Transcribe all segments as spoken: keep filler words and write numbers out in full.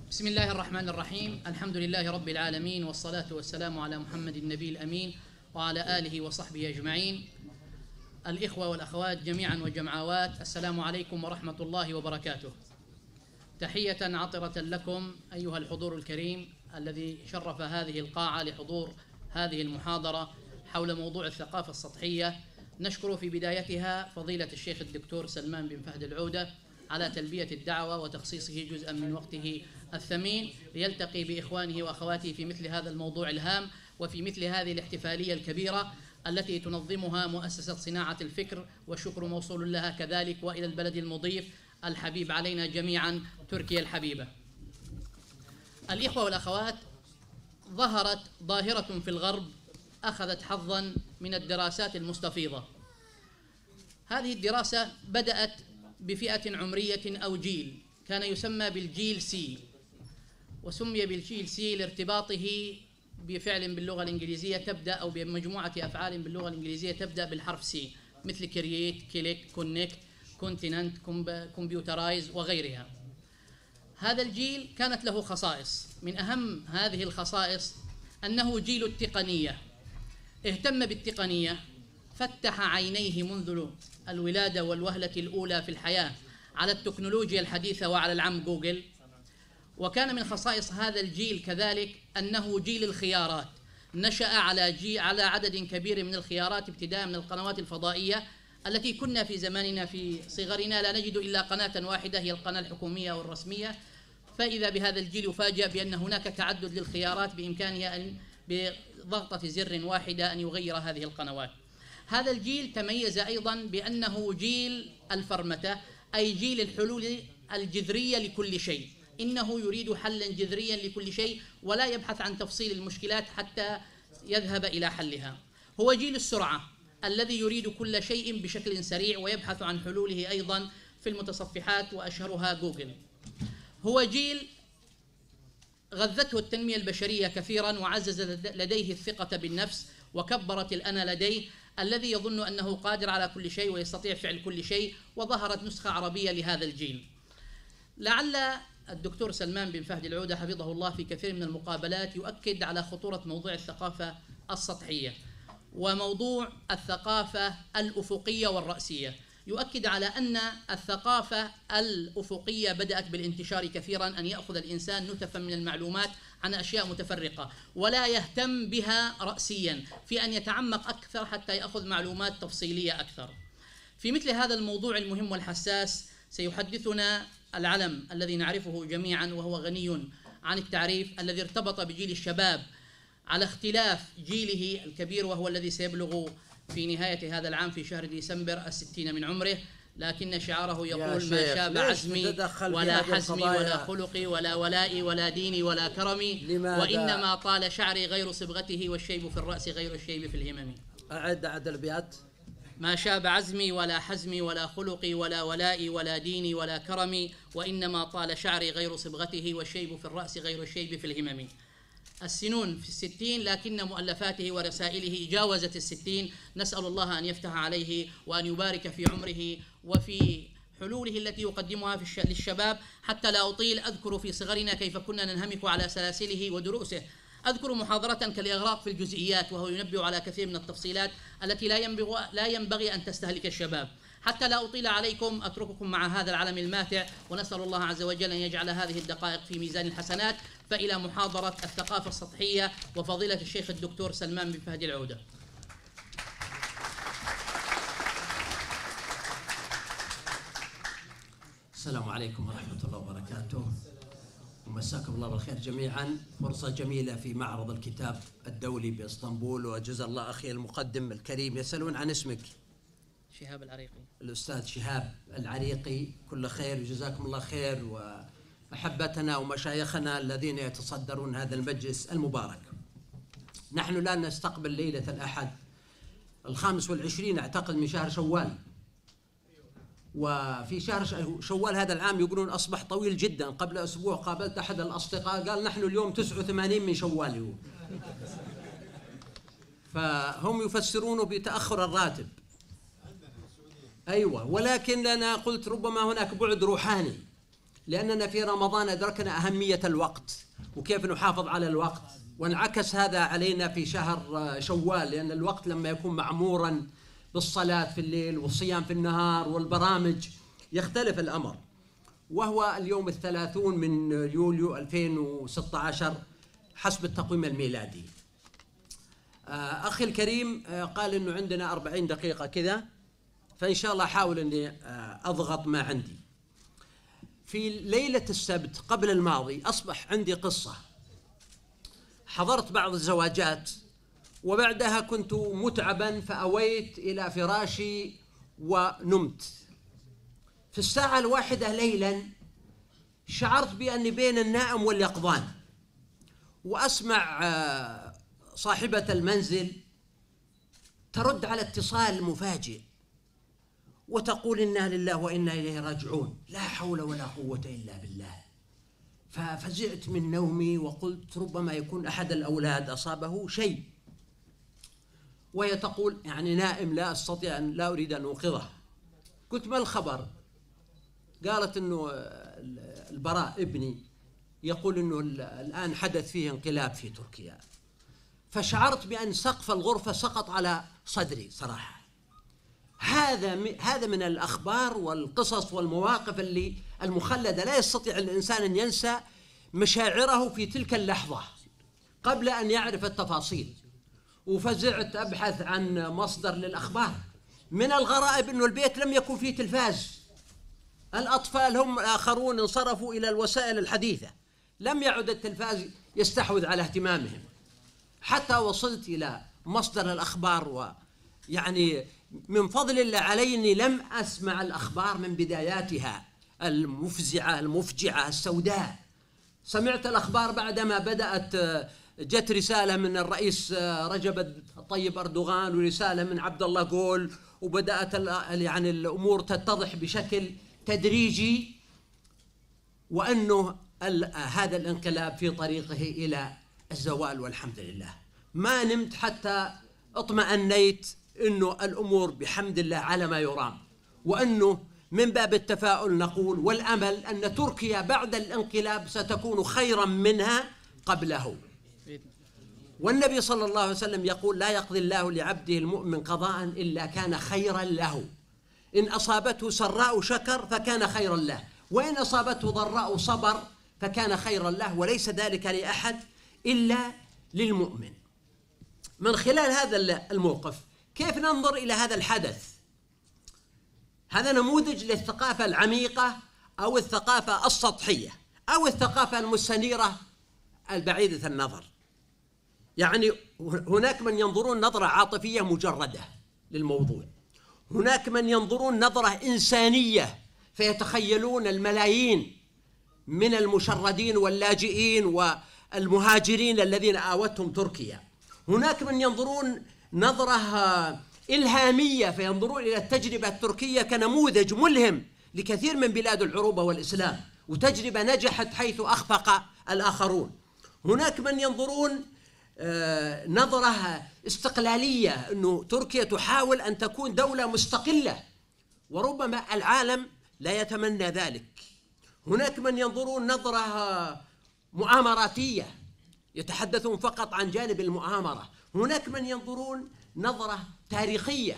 بسم الله الرحمن الرحيم. الحمد لله رب العالمين، والصلاة والسلام على محمد النبي الأمين وعلى آله وصحبه أجمعين. الإخوة والأخوات جميعا وجمعوات، السلام عليكم ورحمة الله وبركاته. تحية عطرة لكم أيها الحضور الكريم الذي شرف هذه القاعة لحضور هذه المحاضرة حول موضوع الثقافة السطحية. نشكر في بدايتها فضيلة الشيخ الدكتور سلمان بن فهد العودة على تلبية الدعوة وتخصيصه جزءا من وقته الثمين ليلتقي بإخوانه وأخواته في مثل هذا الموضوع الهام وفي مثل هذه الاحتفالية الكبيرة التي تنظمها مؤسسة صناعة الفكر، والشكر موصول لها كذلك وإلى البلد المضيف الحبيب علينا جميعا تركيا الحبيبة. الإخوة والأخوات، ظهرت ظاهرة في الغرب أخذت حظا من الدراسات المستفيضة. هذه الدراسة بدأت بفئة عمرية أو جيل كان يسمى بالجيل سي، وسمي بالجيل سي لارتباطه بفعل باللغة الإنجليزية تبدأ أو بمجموعة أفعال باللغة الإنجليزية تبدأ بالحرف سي، مثل كرييت، كليك، كونكت، كونتيننت، كمبيوترايز وغيرها. هذا الجيل كانت له خصائص، من أهم هذه الخصائص أنه جيل التقنية، اهتم بالتقنية، فتح عينيه منذ الولادة والوهلة الأولى في الحياة على التكنولوجيا الحديثة وعلى العم جوجل. وكان من خصائص هذا الجيل كذلك أنه جيل الخيارات، نشأ على جيل على عدد كبير من الخيارات ابتداء من القنوات الفضائية التي كنا في زماننا في صغرنا لا نجد إلا قناة واحدة هي القناة الحكومية والرسمية، فإذا بهذا الجيل يفاجأ بأن هناك تعدد للخيارات بإمكانها أن بضغطة زر واحدة أن يغير هذه القنوات. هذا الجيل تميز أيضا بأنه جيل الفرمتة، أي جيل الحلول الجذرية لكل شيء، إنه يريد حلا جذريا لكل شيء ولا يبحث عن تفصيل المشكلات حتى يذهب إلى حلها. هو جيل السرعة الذي يريد كل شيء بشكل سريع ويبحث عن حلوله أيضا في المتصفحات وأشهرها جوجل. هو جيل غذته التنمية البشرية كثيرا وعزز لديه الثقة بالنفس وكبرت الأنا لديه، الذي يظن أنه قادر على كل شيء ويستطيع فعل كل شيء، وظهرت نسخة عربية لهذا الجيل. لعل الدكتور سلمان بن فهد العودة حفظه الله في كثير من المقابلات يؤكد على خطورة موضوع الثقافة السطحية وموضوع الثقافة الأفقية والرأسية. يؤكد على أن الثقافة الأفقية بدأت بالانتشار كثيرا، أن يأخذ الإنسان نتفا من المعلومات عن أشياء متفرقة ولا يهتم بها رأسيا، في أن يتعمق أكثر حتى يأخذ معلومات تفصيلية أكثر. في مثل هذا الموضوع المهم والحساس سيحدثنا العلم الذي نعرفه جميعا وهو غني عن التعريف، الذي ارتبط بجيل الشباب على اختلاف جيله الكبير، وهو الذي سيبلغ في نهاية هذا العام في شهر ديسمبر الستين من عمره، لكن شعاره يقول ما شاب عزمي ولا حزمي ولا خلقي ولا ولائي ولا ديني ولا كرمي، وإنما طال شعري غير صبغته والشيب في الرأس غير الشيب في الهمم. أعد أعد الأبيات. ما شاب عزمي ولا حزمي ولا خلقي ولا ولائي ولا ديني ولا كرمي، وإنما طال شعري غير صبغته والشيب في الرأس غير الشيب في الهمم. السنون في الستين، لكن مؤلفاته ورسائله جاوزت الستين. نسأل الله أن يفتح عليه وأن يبارك في عمره وفي حلوله التي يقدمها في للشباب. حتى لا أطيل، أذكر في صغرنا كيف كنا ننهمك على سلاسله ودروسه. أذكر محاضرة كالإغراق في الجزئيات، وهو ينبه على كثير من التفصيلات التي لا ينبغي, لا ينبغي أن تستهلك الشباب. حتى لا أطيل عليكم أترككم مع هذا العلم الماتع، ونسأل الله عز وجل أن يجعل هذه الدقائق في ميزان الحسنات. فإلى محاضرة الثقافة السطحية وفضيلة الشيخ الدكتور سلمان بن فهد العودة. السلام عليكم ورحمة الله وبركاته، ومساكم الله بالخير جميعا. فرصة جميلة في معرض الكتاب الدولي بإسطنبول، وجزا الله أخي المقدم الكريم. يسألون عن اسمك؟ شهاب العريقي. الأستاذ شهاب العريقي، كل خير وجزاكم الله خير، وأحبتنا ومشايخنا الذين يتصدرون هذا المجلس المبارك. نحن الآن نستقبل ليلة الأحد الخامس والعشرين أعتقد من شهر شوال، وفي شهر شوال هذا العام يقولون أصبح طويل جدا. قبل أسبوع قابلت أحد الأصدقاء قال نحن اليوم تسعة وثمانين من شوال، فهم يفسرونه بتأخر الراتب. أيوة، ولكن أنا قلت ربما هناك بعد روحاني، لأننا في رمضان أدركنا أهمية الوقت وكيف نحافظ على الوقت، وانعكس هذا علينا في شهر شوال، لأن الوقت لما يكون معمورا بالصلاة في الليل والصيام في النهار والبرامج يختلف الأمر. وهو اليوم الثلاثون من يوليو ألفين وستة عشر حسب التقويم الميلادي. أخي الكريم قال إنه عندنا أربعين دقيقة كذا، فإن شاء الله أحاول إني أضغط ما عندي. في ليلة السبت قبل الماضي أصبح عندي قصة. حضرت بعض الزواجات وبعدها كنت متعبا فأويت إلى فراشي ونمت. في الساعة الواحدة ليلا شعرت بأني بين النائم واليقظان، وأسمع صاحبة المنزل ترد على اتصال مفاجئ وتقول إنا لله وإنا إليه راجعون، لا حول ولا قوة إلا بالله. ففزعت من نومي وقلت ربما يكون أحد الأولاد أصابه شيء، وهي تقول يعني نائم لا أستطيع أن لا أريد أن أوقظه. قلت ما الخبر؟ قالت إنه البراء ابني يقول إنه الآن حدث فيه انقلاب في تركيا. فشعرت بأن سقف الغرفة سقط على صدري صراحة. هذا هذا من الأخبار والقصص والمواقف اللي المخلدة لا يستطيع الإنسان أن ينسى مشاعره في تلك اللحظة قبل أن يعرف التفاصيل. وفزعت أبحث عن مصدر للأخبار. من الغرائب أنه البيت لم يكن فيه تلفاز، الأطفال هم آخرون انصرفوا إلى الوسائل الحديثة، لم يعد التلفاز يستحوذ على اهتمامهم. حتى وصلت إلى مصدر الأخبار، ويعني من فضل الله علي أني لم أسمع الأخبار من بداياتها المفزعة المفجعة السوداء. سمعت الأخبار بعدما بدأت جت رسالة من الرئيس رجب طيب أردوغان ورسالة من عبد الله جول، وبدأت يعني الأمور تتضح بشكل تدريجي، وأنه هذا الانقلاب في طريقه إلى الزوال والحمد لله. ما نمت حتى اطمأنيت أنه الأمور بحمد الله على ما يرام، وأنه من باب التفاؤل نقول والأمل أن تركيا بعد الانقلاب ستكون خيرا منها قبله. والنبي صلى الله عليه وسلم يقول لا يقضي الله لعبده المؤمن قضاء إلا كان خيرا له، إن أصابته سراء شكر فكان خيرا له، وإن أصابته ضراء صبر فكان خيرا له، وليس ذلك لأحد إلا للمؤمن. من خلال هذا الموقف كيف ننظر إلى هذا الحدث؟ هذا نموذج للثقافة العميقة أو الثقافة السطحية أو الثقافة المستنيرة البعيدة النظر. يعني هناك من ينظرون نظرة عاطفية مجردة للموضوع، هناك من ينظرون نظرة إنسانية فيتخيلون الملايين من المشردين واللاجئين والمهاجرين الذين آوتهم تركيا، هناك من ينظرون نظرة إلهامية فينظرون إلى التجربة التركية كنموذج ملهم لكثير من بلاد العروبة والإسلام، وتجربة نجحت حيث أخفق الآخرون. هناك من ينظرون نظرة استقلالية، أنه تركيا تحاول أن تكون دولة مستقلة، وربما العالم لا يتمنى ذلك. هناك من ينظرون نظرة مؤامراتية، يتحدثون فقط عن جانب المؤامرة. هناك من ينظرون نظرة تاريخية،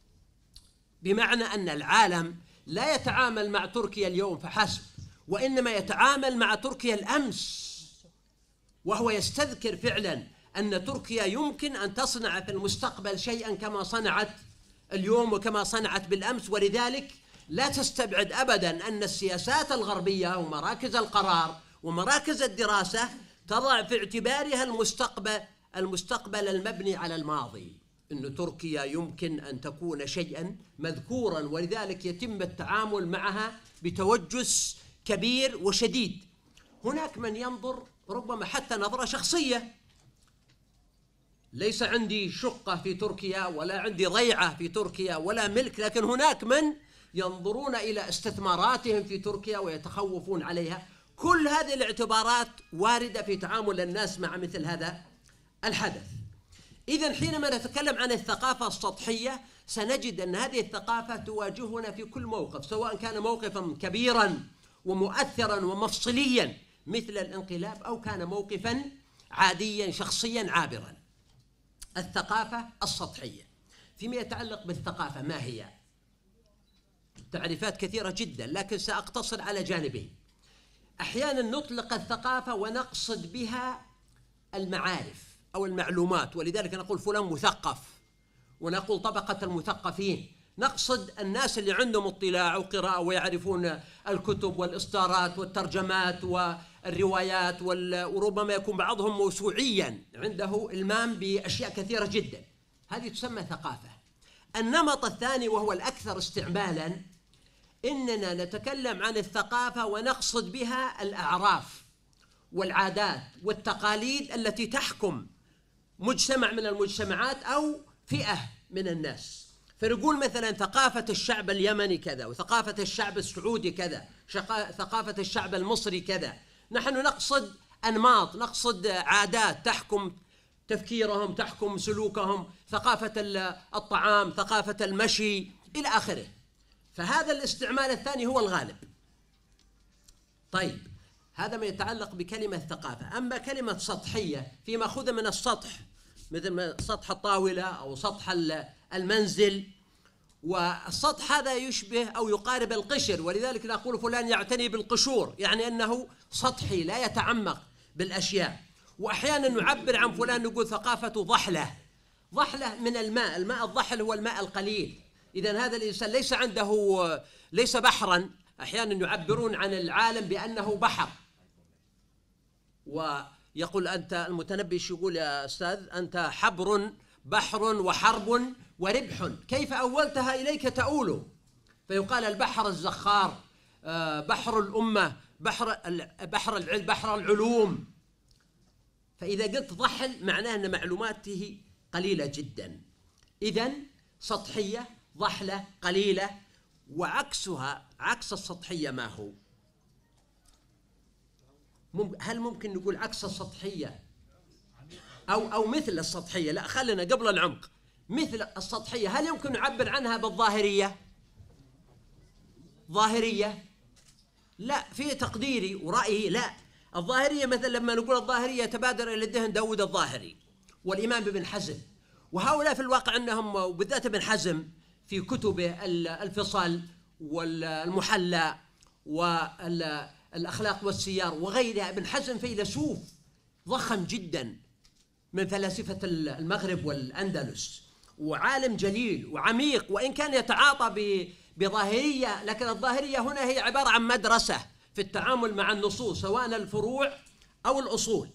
بمعنى أن العالم لا يتعامل مع تركيا اليوم فحسب، وإنما يتعامل مع تركيا الأمس، وهو يستذكر فعلا أن تركيا يمكن أن تصنع في المستقبل شيئا كما صنعت اليوم وكما صنعت بالأمس. ولذلك لا تستبعد أبدا أن السياسات الغربية ومراكز القرار ومراكز الدراسة تضع في اعتبارها المستقبل المستقبل المبني على الماضي، أن تركيا يمكن أن تكون شيئا مذكورا، ولذلك يتم التعامل معها بتوجس كبير وشديد. هناك من ينظر ربما حتى نظرة شخصية، ليس عندي شقة في تركيا ولا عندي ضيعة في تركيا ولا ملك، لكن هناك من ينظرون إلى استثماراتهم في تركيا ويتخوفون عليها. كل هذه الاعتبارات واردة في تعامل الناس مع مثل هذا الحدث. إذن حينما نتكلم عن الثقافة السطحية سنجد أن هذه الثقافة تواجهنا في كل موقف، سواء كان موقفا كبيرا ومؤثرا ومفصليا مثل الانقلاب، أو كان موقفا عاديا شخصيا عابرا. الثقافة السطحية. فيما يتعلق بالثقافة، ما هي؟ تعريفات كثيرة جدا، لكن سأقتصر على جانبين. أحيانا نطلق الثقافة ونقصد بها المعارف أو المعلومات، ولذلك نقول فلان مثقف، ونقول طبقة المثقفين، نقصد الناس اللي عندهم اطلاع وقراءة ويعرفون الكتب والإصدارات والترجمات والروايات، وربما يكون بعضهم موسوعيا عنده إلمام بأشياء كثيرة جدا، هذه تسمى ثقافة. النمط الثاني وهو الأكثر استعمالا، إننا نتكلم عن الثقافة ونقصد بها الأعراف والعادات والتقاليد التي تحكم مجتمع من المجتمعات أو فئة من الناس. فنقول مثلا ثقافة الشعب اليمني كذا، وثقافة الشعب السعودي كذا، ثقافة الشعب المصري كذا. نحن نقصد أنماط، نقصد عادات تحكم تفكيرهم، تحكم سلوكهم، ثقافة الطعام، ثقافة المشي إلى آخره. فهذا الاستعمال الثاني هو الغالب. طيب، هذا ما يتعلق بكلمة ثقافة. أما كلمة سطحية في مأخوذة من السطح، مثل سطح الطاولة أو سطح المنزل، والسطح هذا يشبه أو يقارب القشر، ولذلك نقول فلان يعتني بالقشور، يعني أنه سطحي لا يتعمق بالأشياء. وأحيانا نعبر عن فلان نقول ثقافة ضحلة، ضحلة من الماء، الماء الضحل هو الماء القليل. إذن هذا الإنسان ليس عنده، ليس بحرا. أحيانا يعبرون عن العالم بأنه بحر، ويقول أنت المتنبي يقول يا أستاذ أنت حبر بحر وحرب وربح، كيف أولتها إليك تؤول؟ فيقال البحر الزخار، بحر الأمة، بحر بحر العلم، بحر العلوم. فإذا قلت ضحل معناه أن معلوماته قليلة جدا. إذن سطحية، ضحلة، قليلة. وعكسها، عكس السطحية ما هو؟ هل ممكن نقول عكس السطحية أو أو مثل السطحية؟ لا، خلينا قبل العمق. مثل السطحية هل يمكن نعبر عنها بالظاهرية؟ ظاهرية؟ لا، في تقديري ورأيي لا. الظاهرية مثلا لما نقول الظاهرية يتبادر إلى الذهن داود الظاهري والإمام ابن حزم، وهؤلاء في الواقع أنهم، وبالذات ابن حزم في كتبه الفصل والمحلى والأخلاق والسيار وغيرها، ابن حزم فيلسوف ضخم جدا من فلاسفة المغرب والأندلس، وعالم جليل وعميق، وإن كان يتعاطى بظاهرية، لكن الظاهرية هنا هي عبارة عن مدرسة في التعامل مع النصوص سواء الفروع أو الأصول.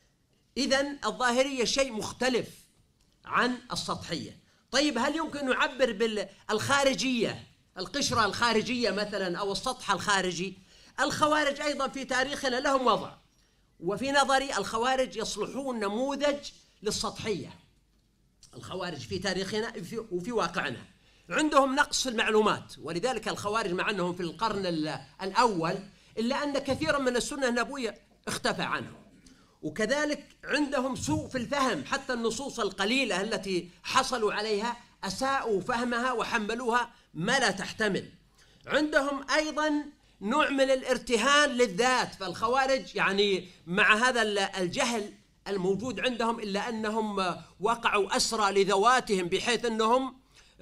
إذن الظاهرية شيء مختلف عن السطحية. طيب، هل يمكن نعبر بالخارجية، القشرة الخارجية مثلا أو السطح الخارجي؟ الخوارج أيضا في تاريخنا لهم وضع، وفي نظري الخوارج يصلحون نموذج للسطحية. الخوارج في تاريخنا وفي واقعنا عندهم نقص في المعلومات، ولذلك الخوارج مع أنهم في القرن الأول إلا أن كثيرا من السنة النبوية اختفى عنهم. وكذلك عندهم سوء في الفهم، حتى النصوص القليلة التي حصلوا عليها أساءوا فهمها وحملوها ما لا تحتمل. عندهم أيضا نوع من الارتهان للذات، فالخوارج يعني مع هذا الجهل الموجود عندهم إلا أنهم وقعوا أسرى لذواتهم، بحيث أنهم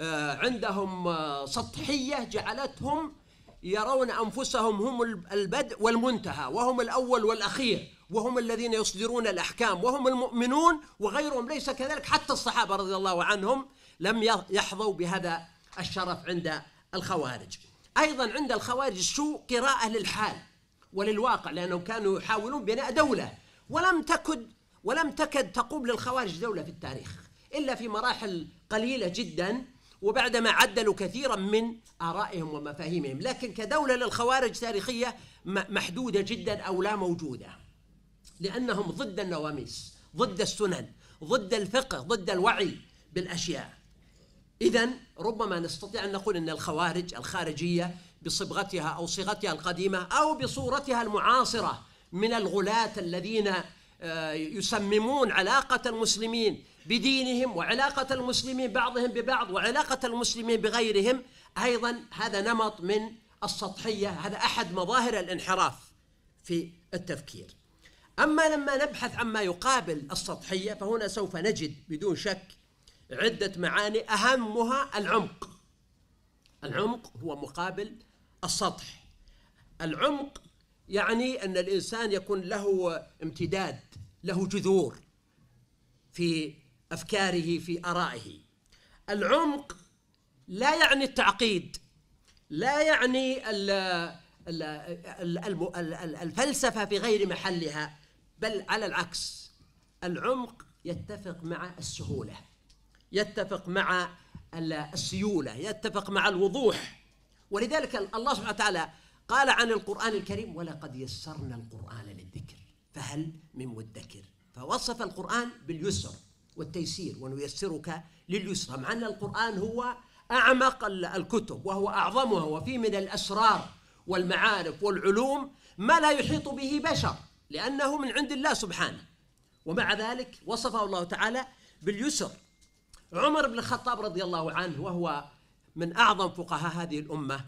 عندهم سطحية جعلتهم يرون أنفسهم هم البدء والمنتهى، وهم الأول والأخير، وهم الذين يصدرون الأحكام، وهم المؤمنون، وغيرهم ليس كذلك. حتى الصحابة رضي الله عنهم لم يحظوا بهذا الشرف عند الخوارج. أيضا عند الخوارج سوء قراءة للحال وللواقع، لأنهم كانوا يحاولون بناء دولة، ولم تكد ولم تكد تقوم للخوارج دولة في التاريخ إلا في مراحل قليلة جدا، وبعدما عدلوا كثيرا من آرائهم ومفاهيمهم. لكن كدولة للخوارج تاريخية محدودة جدا أو لا موجودة، لأنهم ضد النواميس، ضد السنن، ضد الفقه، ضد الوعي بالأشياء. إذن ربما نستطيع أن نقول أن الخوارج الخارجية بصبغتها أو صيغتها القديمة أو بصورتها المعاصرة من الغلاة الذين يسممون علاقة المسلمين بدينهم وعلاقة المسلمين بعضهم ببعض وعلاقة المسلمين بغيرهم، أيضا هذا نمط من السطحية، هذا أحد مظاهر الانحراف في التفكير. أما لما نبحث عما يقابل السطحية فهنا سوف نجد بدون شك عدة معاني، أهمها العمق. العمق هو مقابل السطح. العمق يعني أن الإنسان يكون له امتداد، له جذور في أفكاره، في آرائه. العمق لا يعني التعقيد، لا يعني الفلسفة في غير محلها، بل على العكس، العمق يتفق مع السهولة، يتفق مع السيولة، يتفق مع الوضوح. ولذلك الله سبحانه وتعالى قال عن القرآن الكريم: ولقد يسرنا القرآن للذكر فهل من مدكر. فوصف القرآن باليسر والتيسير، ونيسرك لليسرى، مع أن القرآن هو أعمق الكتب وهو أعظمها، وفيه من الأسرار والمعارف والعلوم ما لا يحيط به بشر، لأنه من عند الله سبحانه. ومع ذلك وصفه الله تعالى باليسر. عمر بن الخطاب رضي الله عنه، وهو من أعظم فقهاء هذه الأمة،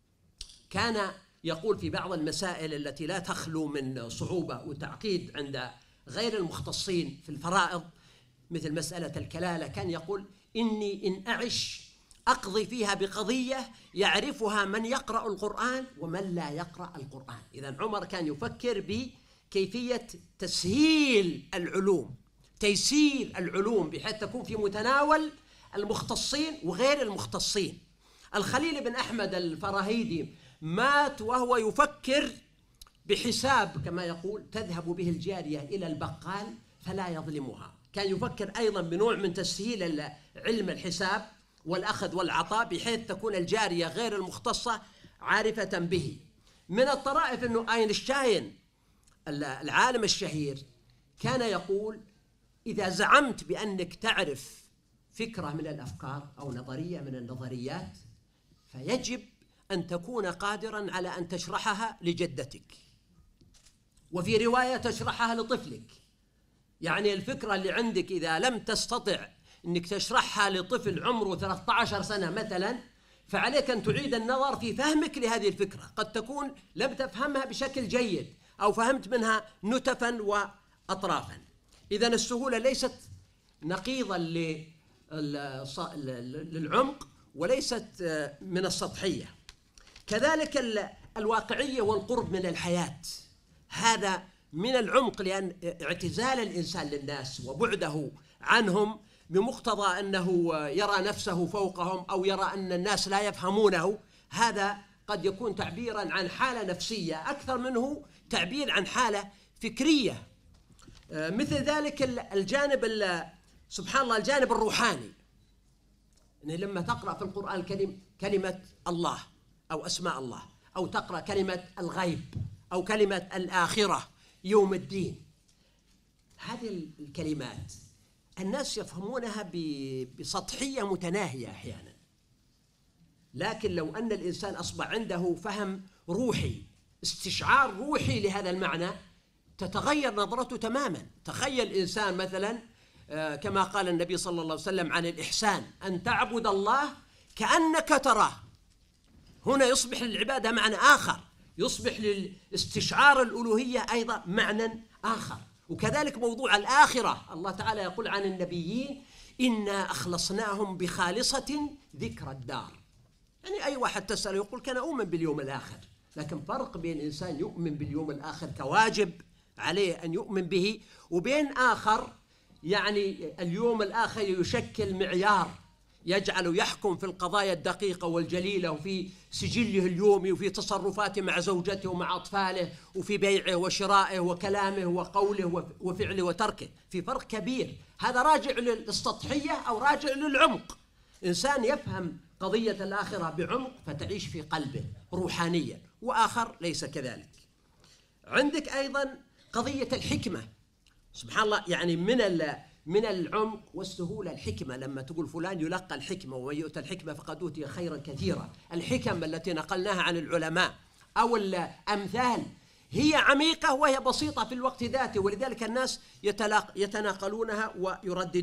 كان يقول في بعض المسائل التي لا تخلو من صعوبة وتعقيد عند غير المختصين في الفرائض، مثل مسألة الكلالة، كان يقول: إني إن أعش أقضي فيها بقضية يعرفها من يقرأ القرآن ومن لا يقرأ القرآن. إذن عمر كان يفكر بكيفية تسهيل العلوم، تيسير العلوم، بحيث تكون في متناول المختصين وغير المختصين. الخليل بن أحمد الفراهيدي مات وهو يفكر بحساب، كما يقول: تذهب به الجارية إلى البقال فلا يظلمها. كان يفكر أيضا بنوع من تسهيل علم الحساب والأخذ والعطاء، بحيث تكون الجارية غير المختصة عارفة به. من الطرائف أنه أينشتاين العالم الشهير كان يقول: إذا زعمت بأنك تعرف فكرة من الأفكار أو نظرية من النظريات فيجب أن تكون قادراً على أن تشرحها لجدتك، وفي رواية تشرحها لطفلك. يعني الفكرة اللي عندك إذا لم تستطع أنك تشرحها لطفل عمره ثلاثة عشر سنة مثلاً، فعليك أن تعيد النظر في فهمك لهذه الفكرة. قد تكون لم تفهمها بشكل جيد أو فهمت منها نتفاً وأطرافاً. إذن السهولة ليست نقيضاً للعمق وليست من السطحية. كذلك الواقعية والقرب من الحياة، هذا من العمق، لأن اعتزال الإنسان للناس وبعده عنهم بمقتضى أنه يرى نفسه فوقهم أو يرى أن الناس لا يفهمونه، هذا قد يكون تعبيراً عن حالة نفسية أكثر منه تعبير عن حالة فكرية. مثل ذلك الجانب سبحان الله الجانب الروحاني، إن لما تقرأ في القرآن الكريم كلمة الله أو أسماء الله، أو تقرأ كلمة الغيب أو كلمة الآخرة، يوم الدين، هذه الكلمات الناس يفهمونها بسطحية متناهية أحيانا، لكن لو أن الإنسان أصبح عنده فهم روحي، استشعار روحي لهذا المعنى، تتغير نظرته تماما. تخيل إنسان مثلا كما قال النبي صلى الله عليه وسلم عن الإحسان: أن تعبد الله كأنك تراه. هنا يصبح للعبادة معنى آخر، يصبح للاستشعار الألوهية أيضا معنى آخر. وكذلك موضوع الآخرة، الله تعالى يقول عن النبيين: إنا أخلصناهم بخالصة ذكر الدار. يعني أي واحد تسأله يقول: كان أؤمن باليوم الآخر، لكن فرق بين إنسان يؤمن باليوم الآخر كواجب عليه أن يؤمن به، وبين آخر يعني اليوم الآخر يشكل معيار يجعله يحكم في القضايا الدقيقة والجليلة، وفي سجله اليومي، وفي تصرفاته مع زوجته ومع أطفاله، وفي بيعه وشرائه وكلامه وقوله وفعله وتركه. في فرق كبير. هذا راجع للسطحية أو راجع للعمق. إنسان يفهم قضية الآخرة بعمق فتعيش في قلبه روحانيا، وآخر ليس كذلك. عندك أيضا قضية الحكمة، سبحان الله، يعني من من العمق والسهولة الحكمة. لما تقول فلان يلقى الحكمة ومن يؤتى الحكمة فقد أوتي خيرا كثيرا، الحكم التي نقلناها عن العلماء أو الأمثال هي عميقة وهي بسيطة في الوقت ذاته، ولذلك الناس يتناقلونها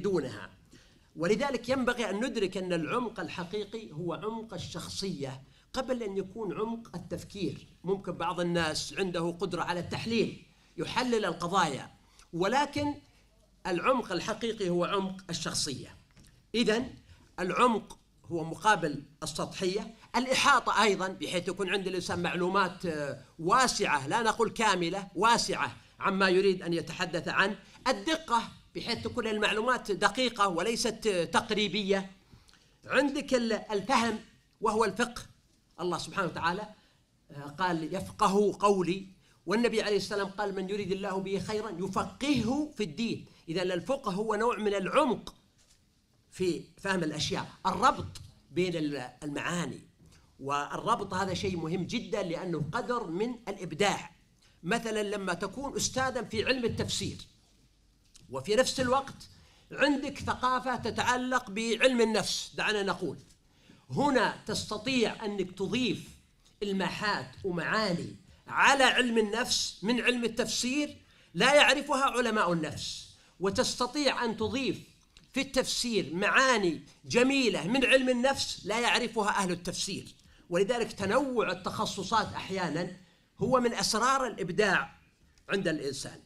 ويرددونها. ولذلك ينبغي أن ندرك أن العمق الحقيقي هو عمق الشخصية قبل أن يكون عمق التفكير. ممكن بعض الناس عنده قدرة على التحليل، يحلل القضايا، ولكن العمق الحقيقي هو عمق الشخصية. إذن العمق هو مقابل السطحية. الإحاطة أيضا، بحيث يكون عند الإنسان معلومات واسعة، لا نقول كاملة، واسعة عما يريد أن يتحدث عنه. الدقة، بحيث تكون المعلومات دقيقة وليست تقريبية. عندك الفهم وهو الفقه. الله سبحانه وتعالى قال يفقه قولي، والنبي عليه السلام قال من يريد الله به خيرا يفقهه في الدين. إذا الفقه هو نوع من العمق في فهم الأشياء، الربط بين المعاني، والربط هذا شيء مهم جدا لأنه قدر من الإبداع. مثلا لما تكون أستاذا في علم التفسير وفي نفس الوقت عندك ثقافة تتعلق بعلم النفس، دعنا نقول هنا تستطيع أنك تضيف الماحات ومعاني على علم النفس من علم التفسير لا يعرفها علماء النفس، وتستطيع أن تضيف في التفسير معاني جميلة من علم النفس لا يعرفها أهل التفسير. ولذلك تنوع التخصصات أحيانا هو من أسرار الإبداع عند الإنسان.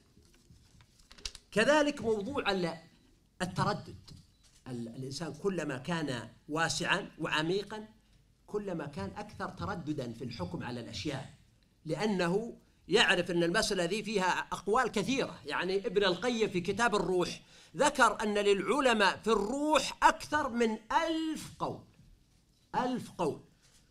كذلك موضوع التردد. الإنسان كلما كان واسعا وعميقا كلما كان أكثر ترددا في الحكم على الأشياء، لأنه يعرف أن المسألة ذي فيها أقوال كثيرة. يعني ابن القيم في كتاب الروح ذكر أن للعلماء في الروح أكثر من ألف قول، ألف قول.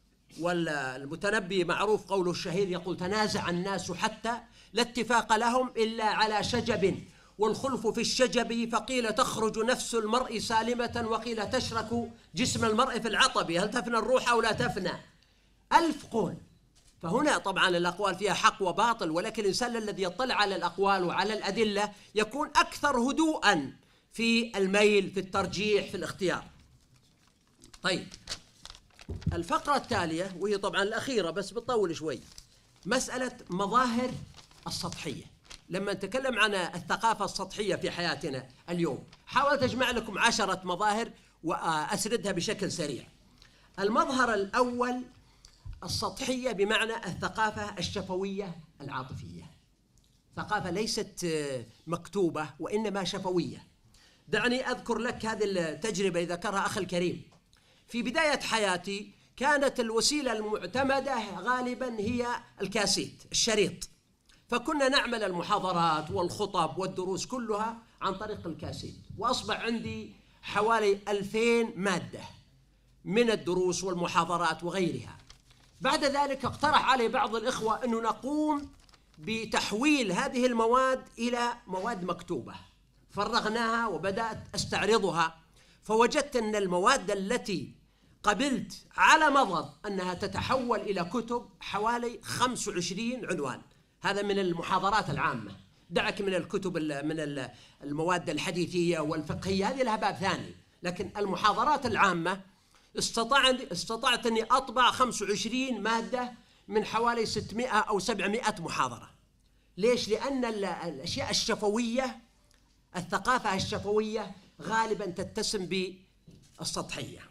والمتنبي معروف قوله الشهير يقول تنازع الناس حتى لا اتفاق لهم إلا على شجب، والخلف في الشجب، فقيل تخرج نفس المرء سالمة وقيل تشرك جسم المرء في العطب، هل تفنى الروح أو لا تفنى؟ ألف قول. فهنا طبعا الأقوال فيها حق وباطل، ولكن الإنسان الذي يطلع على الأقوال وعلى الأدلة يكون أكثر هدوءا في الميل، في الترجيح، في الاختيار. طيب، الفقرة التالية وهي طبعا الأخيرة بس بتطول شوي، مسألة مظاهر السطحية. لما نتكلم عن الثقافة السطحية في حياتنا اليوم حاولت أجمع لكم عشرة مظاهر وأسردها بشكل سريع. المظهر الأول السطحية بمعنى الثقافة الشفوية العاطفية، ثقافة ليست مكتوبة وإنما شفوية. دعني أذكر لك هذه التجربة ذكرها أخي الكريم. في بداية حياتي كانت الوسيلة المعتمدة غالبا هي الكاسيت، الشريط، فكنا نعمل المحاضرات والخطب والدروس كلها عن طريق الكاسيت، وأصبح عندي حوالي ألفين مادة من الدروس والمحاضرات وغيرها. بعد ذلك اقترح علي بعض الإخوة أنه نقوم بتحويل هذه المواد إلى مواد مكتوبة، فرغناها وبدأت أستعرضها، فوجدت أن المواد التي قبلت على مضض أنها تتحول إلى كتب حوالي خمسة وعشرين عنوان. هذا من المحاضرات العامة، دعك من الكتب من المواد الحديثية والفقهية، هذه لها باب ثاني، لكن المحاضرات العامة استطعت استطعت أني أطبع خمسة وعشرين مادة من حوالي ستمائة أو سبعمائة محاضرة. ليش؟ لأن الأشياء الشفوية، الثقافة الشفوية غالبا تتسم بالسطحية.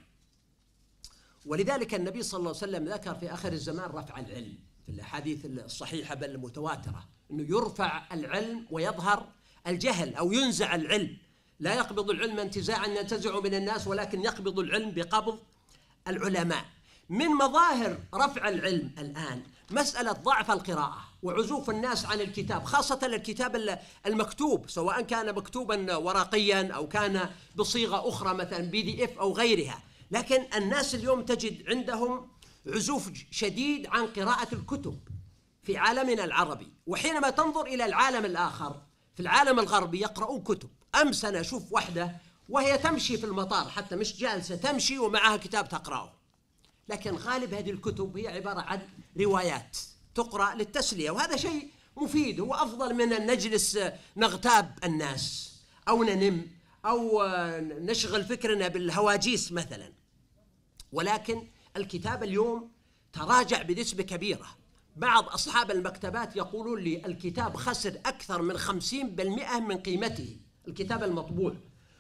ولذلك النبي صلى الله عليه وسلم ذكر في آخر الزمان رفع العلم في الأحاديث الصحيحة بل المتواترة، أنه يرفع العلم ويظهر الجهل أو ينزع العلم. لا يقبض العلم انتزاعا ينتزع من الناس، ولكن يقبض العلم بقبض العلماء. من مظاهر رفع العلم الآن مسألة ضعف القراءة وعزوف الناس عن الكتاب، خاصة الكتاب المكتوب، سواء كان مكتوبا ورقيا أو كان بصيغة أخرى مثلا بي دي إف أو غيرها. لكن الناس اليوم تجد عندهم عزوف شديد عن قراءة الكتب في عالمنا العربي. وحينما تنظر إلى العالم الآخر في العالم الغربي يقرؤون كتب. أمس أنا أشوف واحدة وهي تمشي في المطار، حتى مش جالسة، تمشي ومعها كتاب تقرأه، لكن غالب هذه الكتب هي عبارة عن روايات تقرأ للتسلية، وهذا شيء مفيد، هو أفضل من أن نجلس نغتاب الناس أو ننم أو نشغل فكرنا بالهواجيس مثلا. ولكن الكتاب اليوم تراجع بنسبة كبيرة. بعض أصحاب المكتبات يقولون لي الكتاب خسر أكثر من خمسين بالمئة من قيمته، الكتاب المطبوع.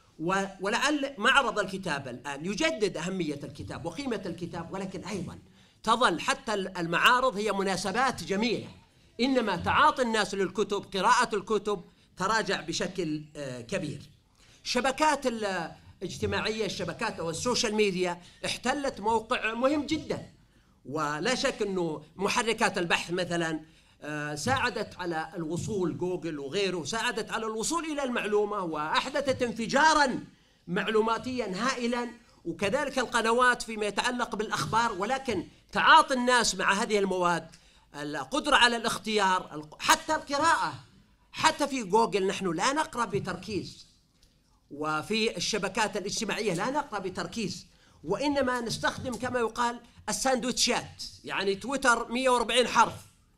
ولعل معرض الكتاب الآن يجدد أهمية الكتاب وقيمة الكتاب، ولكن أيضا تظل حتى المعارض هي مناسبات جميلة، إنما تعاطي الناس للكتب، قراءة الكتب، تراجع بشكل كبير. الشبكات الاجتماعية، الشبكات أو السوشيال ميديا احتلت موقع مهم جدا، ولا شك أنه محركات البحث مثلا ساعدت على الوصول، جوجل وغيره ساعدت على الوصول إلى المعلومة وأحدثت انفجاراً معلوماتياً هائلاً، وكذلك القنوات فيما يتعلق بالأخبار. ولكن تعاطي الناس مع هذه المواد، القدرة على الاختيار، حتى القراءة، حتى في جوجل نحن لا نقرأ بتركيز، وفي الشبكات الاجتماعية لا نقرأ بتركيز، وإنما نستخدم كما يقال الساندويتشات، يعني تويتر مئة وأربعين حرف،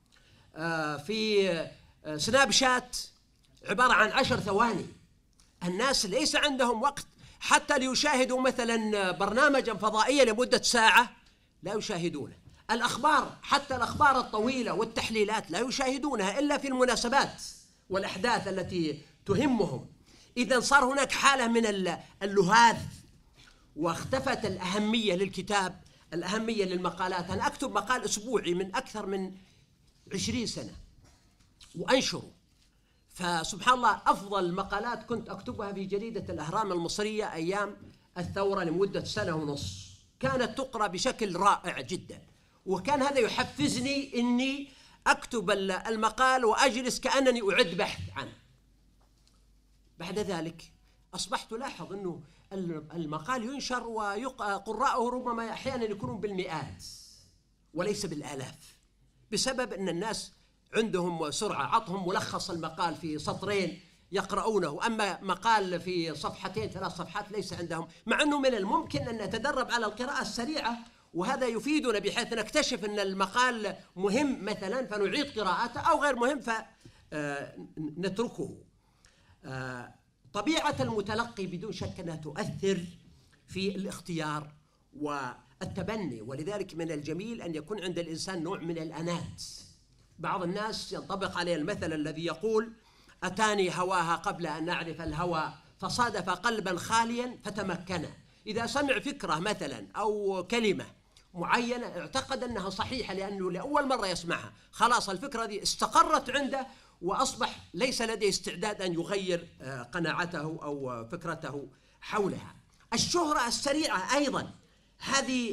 في سناب شات عبارة عن عشر ثواني. الناس ليس عندهم وقت حتى ليشاهدوا مثلا برنامجا فضائيا لمدة ساعة، لا يشاهدونه. الأخبار، حتى الأخبار الطويلة والتحليلات لا يشاهدونها إلا في المناسبات والأحداث التي تهمهم. إذن صار هناك حالة من اللهاث، واختفت الأهمية للكتاب، الأهمية للمقالات. أنا أكتب مقال أسبوعي من أكثر من عشرين سنة وأنشره، فسبحان الله أفضل المقالات كنت أكتبها في جريدة الأهرام المصرية أيام الثورة لمدة سنة ونص، كانت تقرأ بشكل رائع جدا، وكان هذا يحفزني إني أكتب المقال وأجلس كأنني أعد بحث عنه. بعد ذلك أصبحت ألاحظ أنه المقال ينشر وقراءه ربما أحيانا يكونون بالمئات وليس بالآلاف، بسبب أن الناس عندهم سرعة، عطهم ملخص المقال في سطرين يقرؤونه، أما مقال في صفحتين ثلاث صفحات ليس عندهم، مع أنه من الممكن أن نتدرب على القراءة السريعة، وهذا يفيدنا بحيث نكتشف أن المقال مهم مثلا فنعيد قراءته، أو غير مهم فنتركه. طبيعة المتلقي بدون شك أنها تؤثر في الاختيار والتبني، ولذلك من الجميل أن يكون عند الإنسان نوع من الأنات. بعض الناس ينطبق عليه المثل الذي يقول: أتاني هواها قبل أن أعرف الهوى، فصادف قلبا خاليا فتمكن. إذا سمع فكرة مثلا أو كلمة معينة اعتقد أنها صحيحة لأنه لأول مرة يسمعها، خلاص الفكرة دي استقرت عنده وأصبح ليس لديه استعداد أن يغير قناعته أو فكرته حولها. الشهرة السريعة أيضا هذه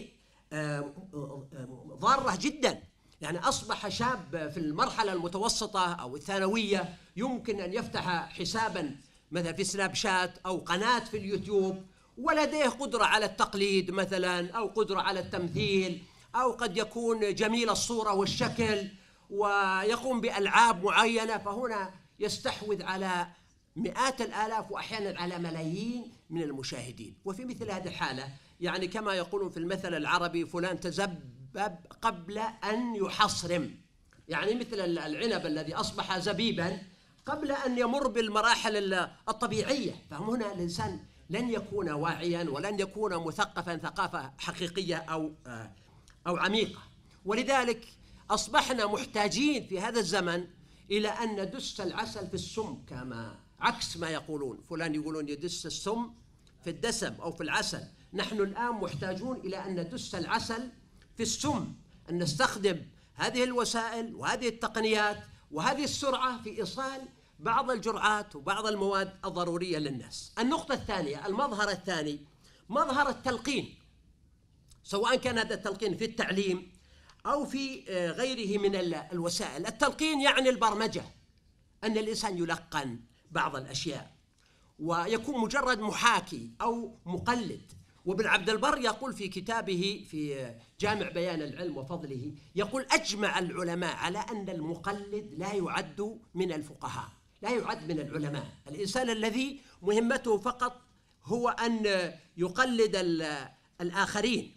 ضارة جدا، يعني أصبح شاب في المرحلة المتوسطة أو الثانوية يمكن أن يفتح حسابا مثلا في سناب شات أو قناة في اليوتيوب، ولديه قدرة على التقليد مثلا، أو قدرة على التمثيل، أو قد يكون جميل الصورة والشكل ويقوم بألعاب معينة، فهنا يستحوذ على مئات الآلاف وأحيانا على ملايين من المشاهدين. وفي مثل هذه الحالة يعني كما يقولون في المثل العربي: فلان تزبب قبل أن يحصرم، يعني مثل العنب الذي أصبح زبيبا قبل أن يمر بالمراحل الطبيعية. فهنا الإنسان لن يكون واعيا ولن يكون مثقفا ثقافة حقيقية أو أو عميقة. ولذلك أصبحنا محتاجين في هذا الزمن إلى أن ندس العسل في السم، كما عكس ما يقولون، فلان يقولون يدس السم في الدسم أو في العسل. نحن الآن محتاجون إلى أن ندس العسل في السم، أن نستخدم هذه الوسائل وهذه التقنيات وهذه السرعة في إيصال بعض الجرعات وبعض المواد الضرورية للناس. النقطة الثانية، المظهر الثاني، مظهر التلقين، سواء كان هذا التلقين في التعليم أو في غيره من الوسائل. التلقين يعني البرمجة، أن الإنسان يلقن بعض الأشياء ويكون مجرد محاكي أو مقلد. وابن عبد البر يقول في كتابه في جامع بيان العلم وفضله، يقول: أجمع العلماء على أن المقلد لا يعد من الفقهاء، لا يعد من العلماء. الإنسان الذي مهمته فقط هو أن يقلد الآخرين.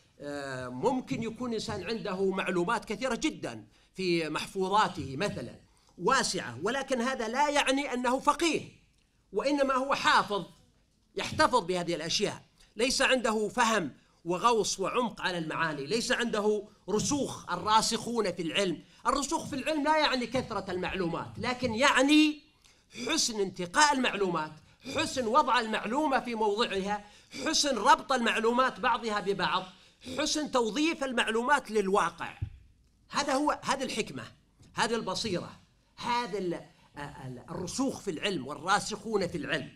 ممكن يكون إنسان عنده معلومات كثيرة جدا في محفوظاته مثلا واسعة، ولكن هذا لا يعني أنه فقيه، وإنما هو حافظ يحتفظ بهذه الأشياء، ليس عنده فهم وغوص وعمق على المعاني، ليس عنده رسوخ. الراسخون في العلم، الرسوخ في العلم لا يعني كثرة المعلومات، لكن يعني حسن انتقاء المعلومات، حسن وضع المعلومة في موضعها، حسن ربط المعلومات بعضها ببعض، حسن توظيف المعلومات للواقع. هذا هو هذه الحكمة، هذه البصيرة، هذا الرسوخ في العلم والراسخون في العلم.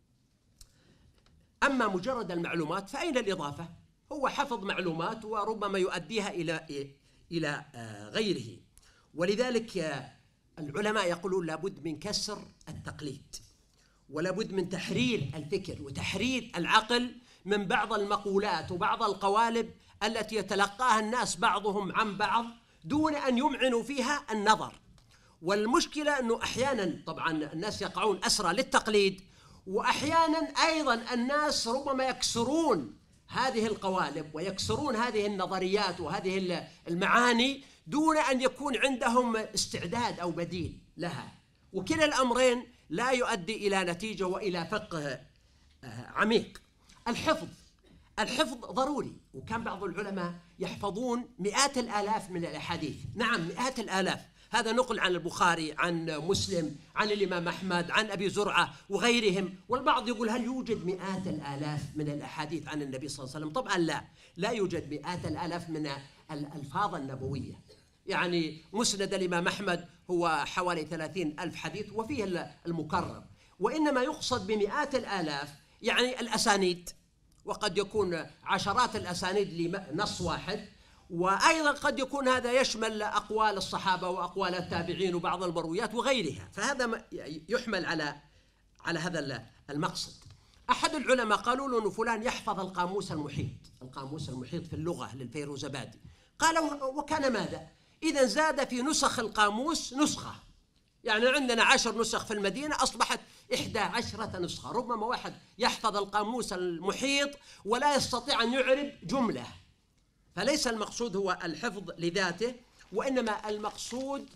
أما مجرد المعلومات فأين الإضافة؟ هو حفظ معلومات وربما يؤديها إلى إلى غيره. ولذلك العلماء يقولون لابد من كسر التقليد، ولابد من تحرير الفكر وتحرير العقل من بعض المقولات وبعض القوالب التي يتلقاها الناس بعضهم عن بعض دون أن يمعنوا فيها النظر. والمشكلة أنه أحيانا طبعا الناس يقعون أسرى للتقليد، وأحيانا أيضا الناس ربما يكسرون هذه القوالب ويكسرون هذه النظريات وهذه المعاني دون أن يكون عندهم استعداد أو بديل لها. وكلا الأمرين لا يؤدي إلى نتيجة وإلى فقه عميق. الحفظ الحفظ ضروري، وكان بعض العلماء يحفظون مئات الآلاف من الأحاديث. نعم، مئات الآلاف. هذا نقل عن البخاري، عن مسلم، عن الإمام أحمد، عن أبي زرعة وغيرهم. والبعض يقول هل يوجد مئات الآلاف من الأحاديث عن النبي صلى الله عليه وسلم؟ طبعا لا، لا يوجد مئات الآلاف من الألفاظ النبوية. يعني مسند الإمام أحمد هو حوالي ثلاثين ألف حديث وفيه المكرر، وإنما يقصد بمئات الآلاف يعني الأسانيد، وقد يكون عشرات الأسانيد لنص واحد، وأيضا قد يكون هذا يشمل أقوال الصحابة وأقوال التابعين وبعض المرويات وغيرها. فهذا يحمل على على هذا المقصد. أحد العلماء قالوا له أن فلان يحفظ القاموس المحيط، القاموس المحيط في اللغة للفيروزبادي. قال وكان ماذا؟ إذا زاد في نسخ القاموس نسخة، يعني عندنا عشر نسخ في المدينة أصبحت إحدى عشرة نسخة. ربما واحد يحفظ القاموس المحيط ولا يستطيع أن يعرب جملة. فليس المقصود هو الحفظ لذاته، وإنما المقصود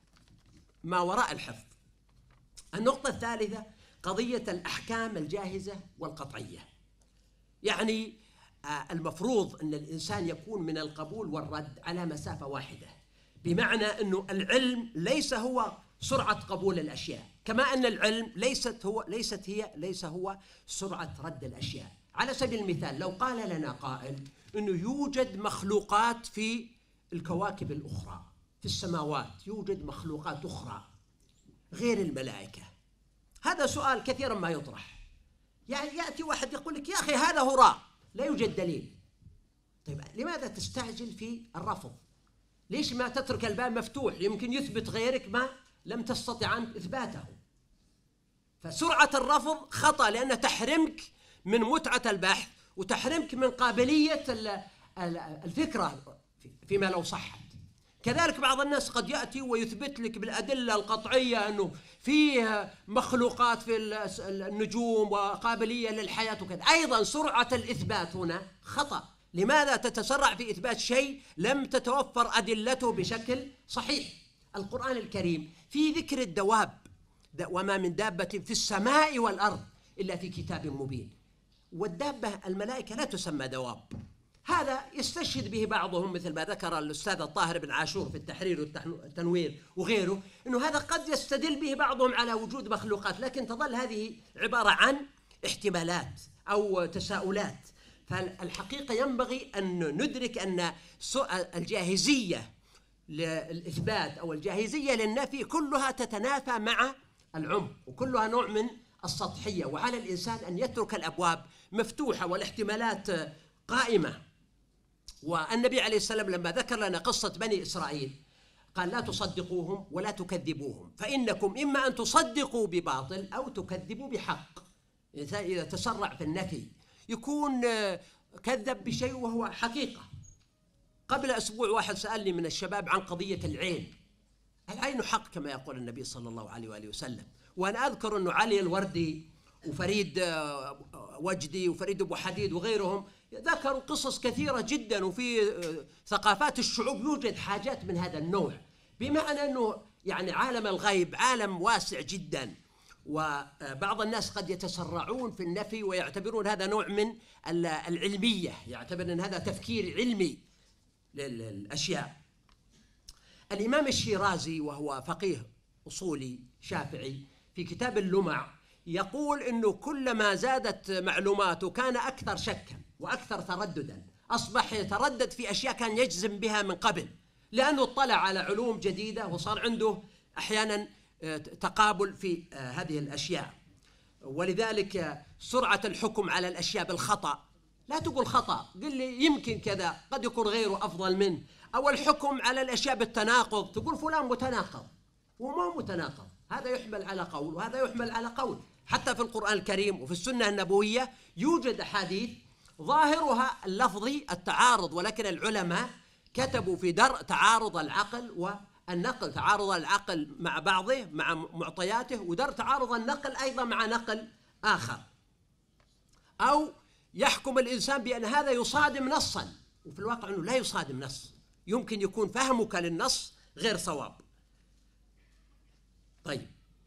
ما وراء الحفظ. النقطة الثالثة قضية الأحكام الجاهزة والقطعية. يعني المفروض أن الإنسان يكون من القبول والرد على مسافة واحدة، بمعنى أنه العلم ليس هو سرعة قبول الأشياء، كما أن العلم ليست هو ليست هي ليس هو سرعة رد الأشياء. على سبيل المثال لو قال لنا قائل أنه يوجد مخلوقات في الكواكب الأخرى، في السماوات يوجد مخلوقات أخرى غير الملائكة، هذا سؤال كثيرا ما يطرح. يعني يأتي واحد يقول لك يا أخي هذا هراء لا يوجد دليل. طيب لماذا تستعجل في الرفض؟ ليش ما تترك الباب مفتوح؟ يمكن يثبت غيرك ما لم تستطع أن إثباته. فسرعة الرفض خطأ، لأنها تحرمك من متعة البحث وتحرمك من قابلية الفكرة فيما لو صحت. كذلك بعض الناس قد يأتي ويثبت لك بالأدلة القطعية أنه فيه مخلوقات في النجوم وقابلية للحياة وكذا. أيضا سرعة الإثبات هنا خطأ. لماذا تتسرع في إثبات شيء لم تتوفر أدلته بشكل صحيح؟ القرآن الكريم في ذكر الدواب، وما من دابة في السماء والأرض إلا في كتاب مبين. والدابة الملائكة لا تسمى دواب. هذا يستشهد به بعضهم مثل ما ذكر الأستاذ الطاهر بن عاشور في التحرير والتنوير وغيره، أنه هذا قد يستدل به بعضهم على وجود مخلوقات، لكن تظل هذه عبارة عن احتمالات أو تساؤلات. فالحقيقة ينبغي أن ندرك أن الجاهزية للإثبات أو الجاهزية للنفي كلها تتنافى مع العمق، وكلها نوع من السطحية، وعلى الإنسان أن يترك الأبواب مفتوحة والاحتمالات قائمة. والنبي عليه السلام لما ذكر لنا قصة بني إسرائيل قال لا تصدقوهم ولا تكذبوهم، فإنكم إما أن تصدقوا بباطل أو تكذبوا بحق. إذا تسرع في النفي يكون كذب بشيء وهو حقيقة. قبل أسبوع واحد سألني من الشباب عن قضية العين. العين حق كما يقول النبي صلى الله عليه وآله وسلم. وأنا أذكر أنه علي الوردي وفريد وجدي وفريد أبو حديد وغيرهم ذكروا قصص كثيرة جدا، وفي ثقافات الشعوب يوجد حاجات من هذا النوع، بمعنى أنه يعني عالم الغيب عالم واسع جدا. وبعض الناس قد يتسرعون في النفي ويعتبرون هذا نوع من العلمية، يعتبر أن هذا تفكير علمي للأشياء. الإمام الشيرازي وهو فقيه أصولي شافعي في كتاب اللمع يقول إنه كلما زادت معلوماته كان أكثر شكا وأكثر ترددا. أصبح يتردد في أشياء كان يجزم بها من قبل، لأنه اطلع على علوم جديدة وصار عنده أحيانا تقابل في هذه الأشياء. ولذلك سرعة الحكم على الأشياء بالخطأ، لا تقول خطأ، قل لي يمكن كذا، قد يكون غيره أفضل منه. أو الحكم على الأشياء بالتناقض، تقول فلان متناقض وما متناقض، هذا يحمل على قول وهذا يحمل على قول. حتى في القرآن الكريم وفي السنة النبوية يوجد أحاديث ظاهرها اللفظي التعارض، ولكن العلماء كتبوا في درء تعارض العقل والنقل، تعارض العقل مع بعضه مع معطياته، ودرء تعارض النقل أيضا مع نقل آخر. أو يحكم الإنسان بأن هذا يصادم نصا، وفي الواقع أنه لا يصادم نص، يمكن يكون فهمك للنص غير صواب. طيب،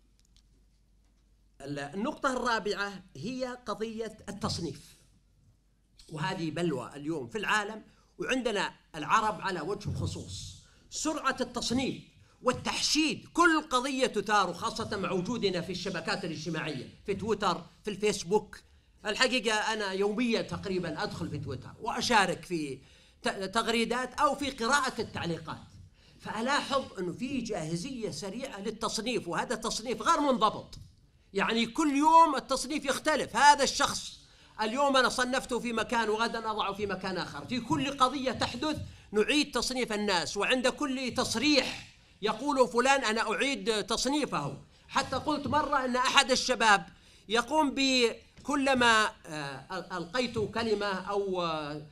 النقطة الرابعة هي قضية التصنيف، وهذه بلوى اليوم في العالم وعندنا العرب على وجه الخصوص. سرعة التصنيف والتحشيد، كل قضية تثار، خاصة مع وجودنا في الشبكات الاجتماعية، في تويتر، في الفيسبوك. الحقيقة أنا يوميا تقريبا أدخل في تويتر وأشارك في تغريدات أو في قراءة التعليقات، فألاحظ أنه في جاهزية سريعة للتصنيف، وهذا التصنيف غير منضبط. يعني كل يوم التصنيف يختلف، هذا الشخص اليوم أنا صنفته في مكان وغدا أضعه في مكان آخر. في كل قضية تحدث نعيد تصنيف الناس، وعند كل تصريح يقول فلان أنا أعيد تصنيفه. حتى قلت مرة أن أحد الشباب يقوم بكلما ألقيت كلمة أو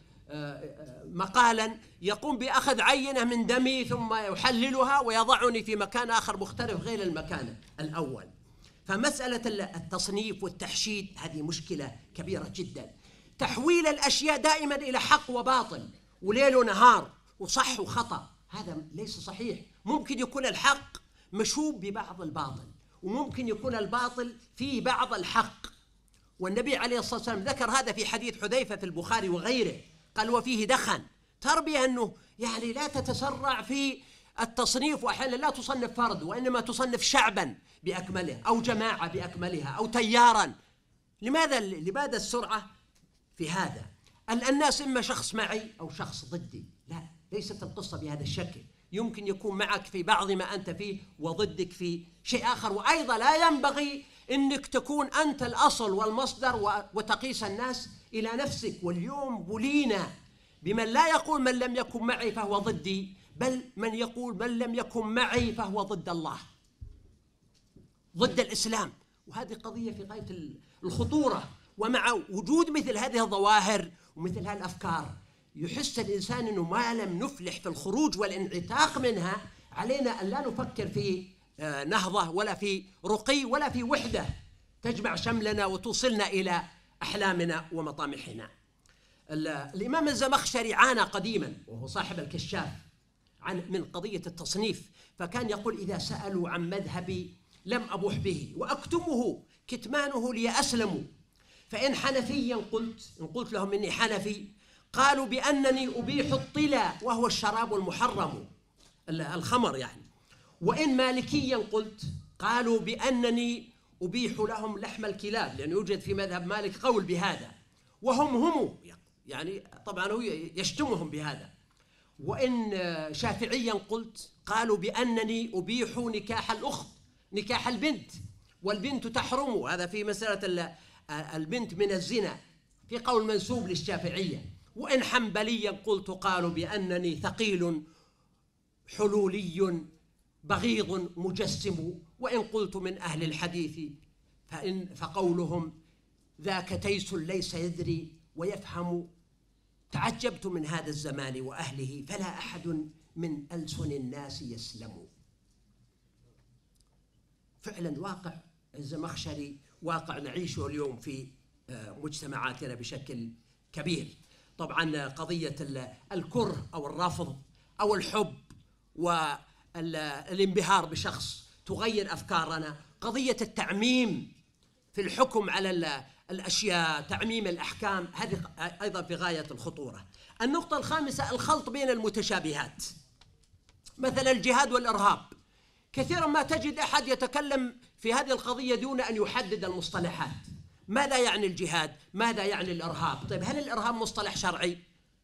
مقالا يقوم بأخذ عينة من دمي ثم يحللها ويضعني في مكان آخر مختلف غير المكان الأول. فمسألة التصنيف والتحشيد هذه مشكلة كبيرة جدا. تحويل الأشياء دائما إلى حق وباطل وليل ونهار وصح وخطأ، هذا ليس صحيح. ممكن يكون الحق مشوب ببعض الباطل، وممكن يكون الباطل فيه بعض الحق. والنبي عليه الصلاة والسلام ذكر هذا في حديث حذيفة في البخاري وغيره، قال وفيه دخن، تربية أنه يعني لا تتسرع في التصنيف، وأحيانا لا تصنف فرد وإنما تصنف شعبا بأكمله أو جماعة بأكملها أو تيارا. لماذا لماذا السرعة في هذا؟ الناس إما شخص معي أو شخص ضدي، لا، ليست القصة بهذا الشكل. يمكن يكون معك في بعض ما أنت فيه وضدك في شيء آخر. وأيضا لا ينبغي أنك تكون أنت الأصل والمصدر وتقيس الناس إلى نفسك. واليوم بلينا بمن لا يقول من لم يكن معي فهو ضدي، بل من يقول من لم يكن معي فهو ضد الله، ضد الإسلام. وهذه قضية في غاية الخطورة. ومع وجود مثل هذه الظواهر ومثل هذه الأفكار يحس الإنسان أنه ما لم نفلح في الخروج والانعتاق منها، علينا أن لا نفكر في نهضة ولا في رقي ولا في وحدة تجمع شملنا وتوصلنا إلى أحلامنا ومطامحنا. الإمام الزمخشري عانى قديما وهو صاحب الكشاف عن من قضية التصنيف، فكان يقول إذا سألوا عن مذهبي لم أبوح به وأكتمه كتمانه ليأسلموا، فإن حنفيا قلت إن قلت لهم إني حنفي قالوا بأنني أبيح الطلا وهو الشراب المحرم الخمر يعني، وإن مالكيا قلت قالوا بأنني أبيح لهم لحم الكلاب، لأن يوجد في مذهب مالك قول بهذا، وهم هم يعني طبعا هو يشتمهم بهذا. وإن شافعيا قلت قالوا بأنني أبيح نكاح الأخت نكاح البنت والبنت تحرم، هذا في مسألة البنت من الزنا في قول منسوب للشافعية. وإن حنبليا قلت قالوا بأنني ثقيل حلولي بغيض مجسم، وإن قلت من أهل الحديث فإن فقولهم ذاك تيس ليس يدري ويفهم. تعجبت من هذا الزمان وأهله فلا أحد من ألسن الناس يسلم. فعلا واقع الزمخشري واقع نعيشه اليوم في مجتمعاتنا بشكل كبير. طبعا قضية الكره أو الرفض أو الحب والانبهار بشخص تغير أفكارنا، قضية التعميم في الحكم على الأشياء، تعميم الأحكام، هذه أيضا في غاية الخطورة. النقطة الخامسة الخلط بين المتشابهات، مثل الجهاد والإرهاب. كثيرا ما تجد أحد يتكلم في هذه القضية دون أن يحدد المصطلحات. ماذا يعني الجهاد؟ ماذا يعني الإرهاب؟ طيب هل الإرهاب مصطلح شرعي؟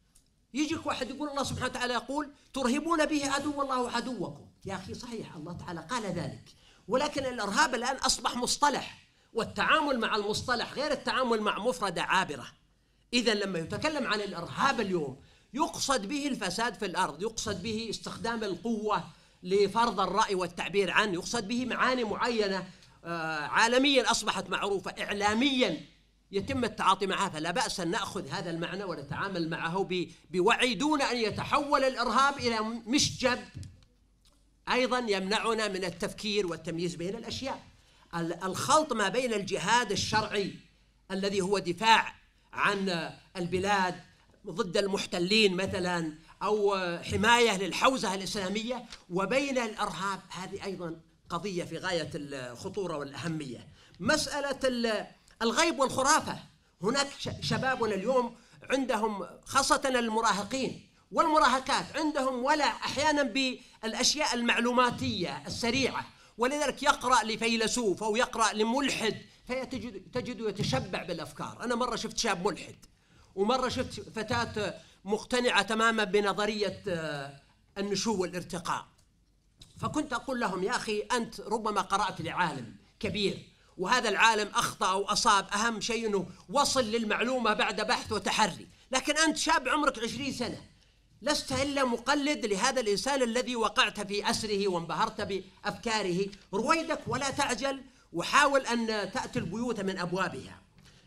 يجيك واحد يقول الله سبحانه وتعالى يقول ترهبون به عدو الله وعدوكم. يا أخي صحيح الله تعالى قال ذلك، ولكن الإرهاب الآن أصبح مصطلح، والتعامل مع المصطلح غير التعامل مع مفردة عابرة. إذا لما يتكلم عن الإرهاب اليوم يقصد به الفساد في الأرض، يقصد به استخدام القوة لفرض الرأي والتعبير عنه، يقصد به معاني معينة عالميا أصبحت معروفة، إعلاميا يتم التعاطي معها، فلا بأس أن نأخذ هذا المعنى ونتعامل معه بوعي دون أن يتحول الإرهاب إلى مشجب أيضا يمنعنا من التفكير والتمييز بين الأشياء. الخلط ما بين الجهاد الشرعي الذي هو دفاع عن البلاد ضد المحتلين مثلا، أو حماية للحوزة الإسلامية، وبين الإرهاب، هذه أيضا قضية في غاية الخطورة والأهمية. مسألة الغيب والخرافة، هناك شبابنا اليوم عندهم خاصة المراهقين والمراهقات عندهم ولع أحيانا بالأشياء المعلوماتية السريعة، ولذلك يقرأ لفيلسوف أو يقرأ لملحد فتجده يتشبع بالأفكار. أنا مرة شفت شاب ملحد، ومرة شفت فتاة مقتنعة تماما بنظرية النشوء والارتقاء، فكنت أقول لهم يا أخي أنت ربما قرأت لعالم كبير، وهذا العالم أخطأ أو أصاب، أهم شيء أنه وصل للمعلومة بعد بحث وتحري، لكن أنت شاب عمرك عشرين سنة لست إلا مقلد لهذا الإنسان الذي وقعت في أسره وانبهرت بأفكاره. رويدك ولا تعجل، وحاول أن تأتي البيوت من أبوابها.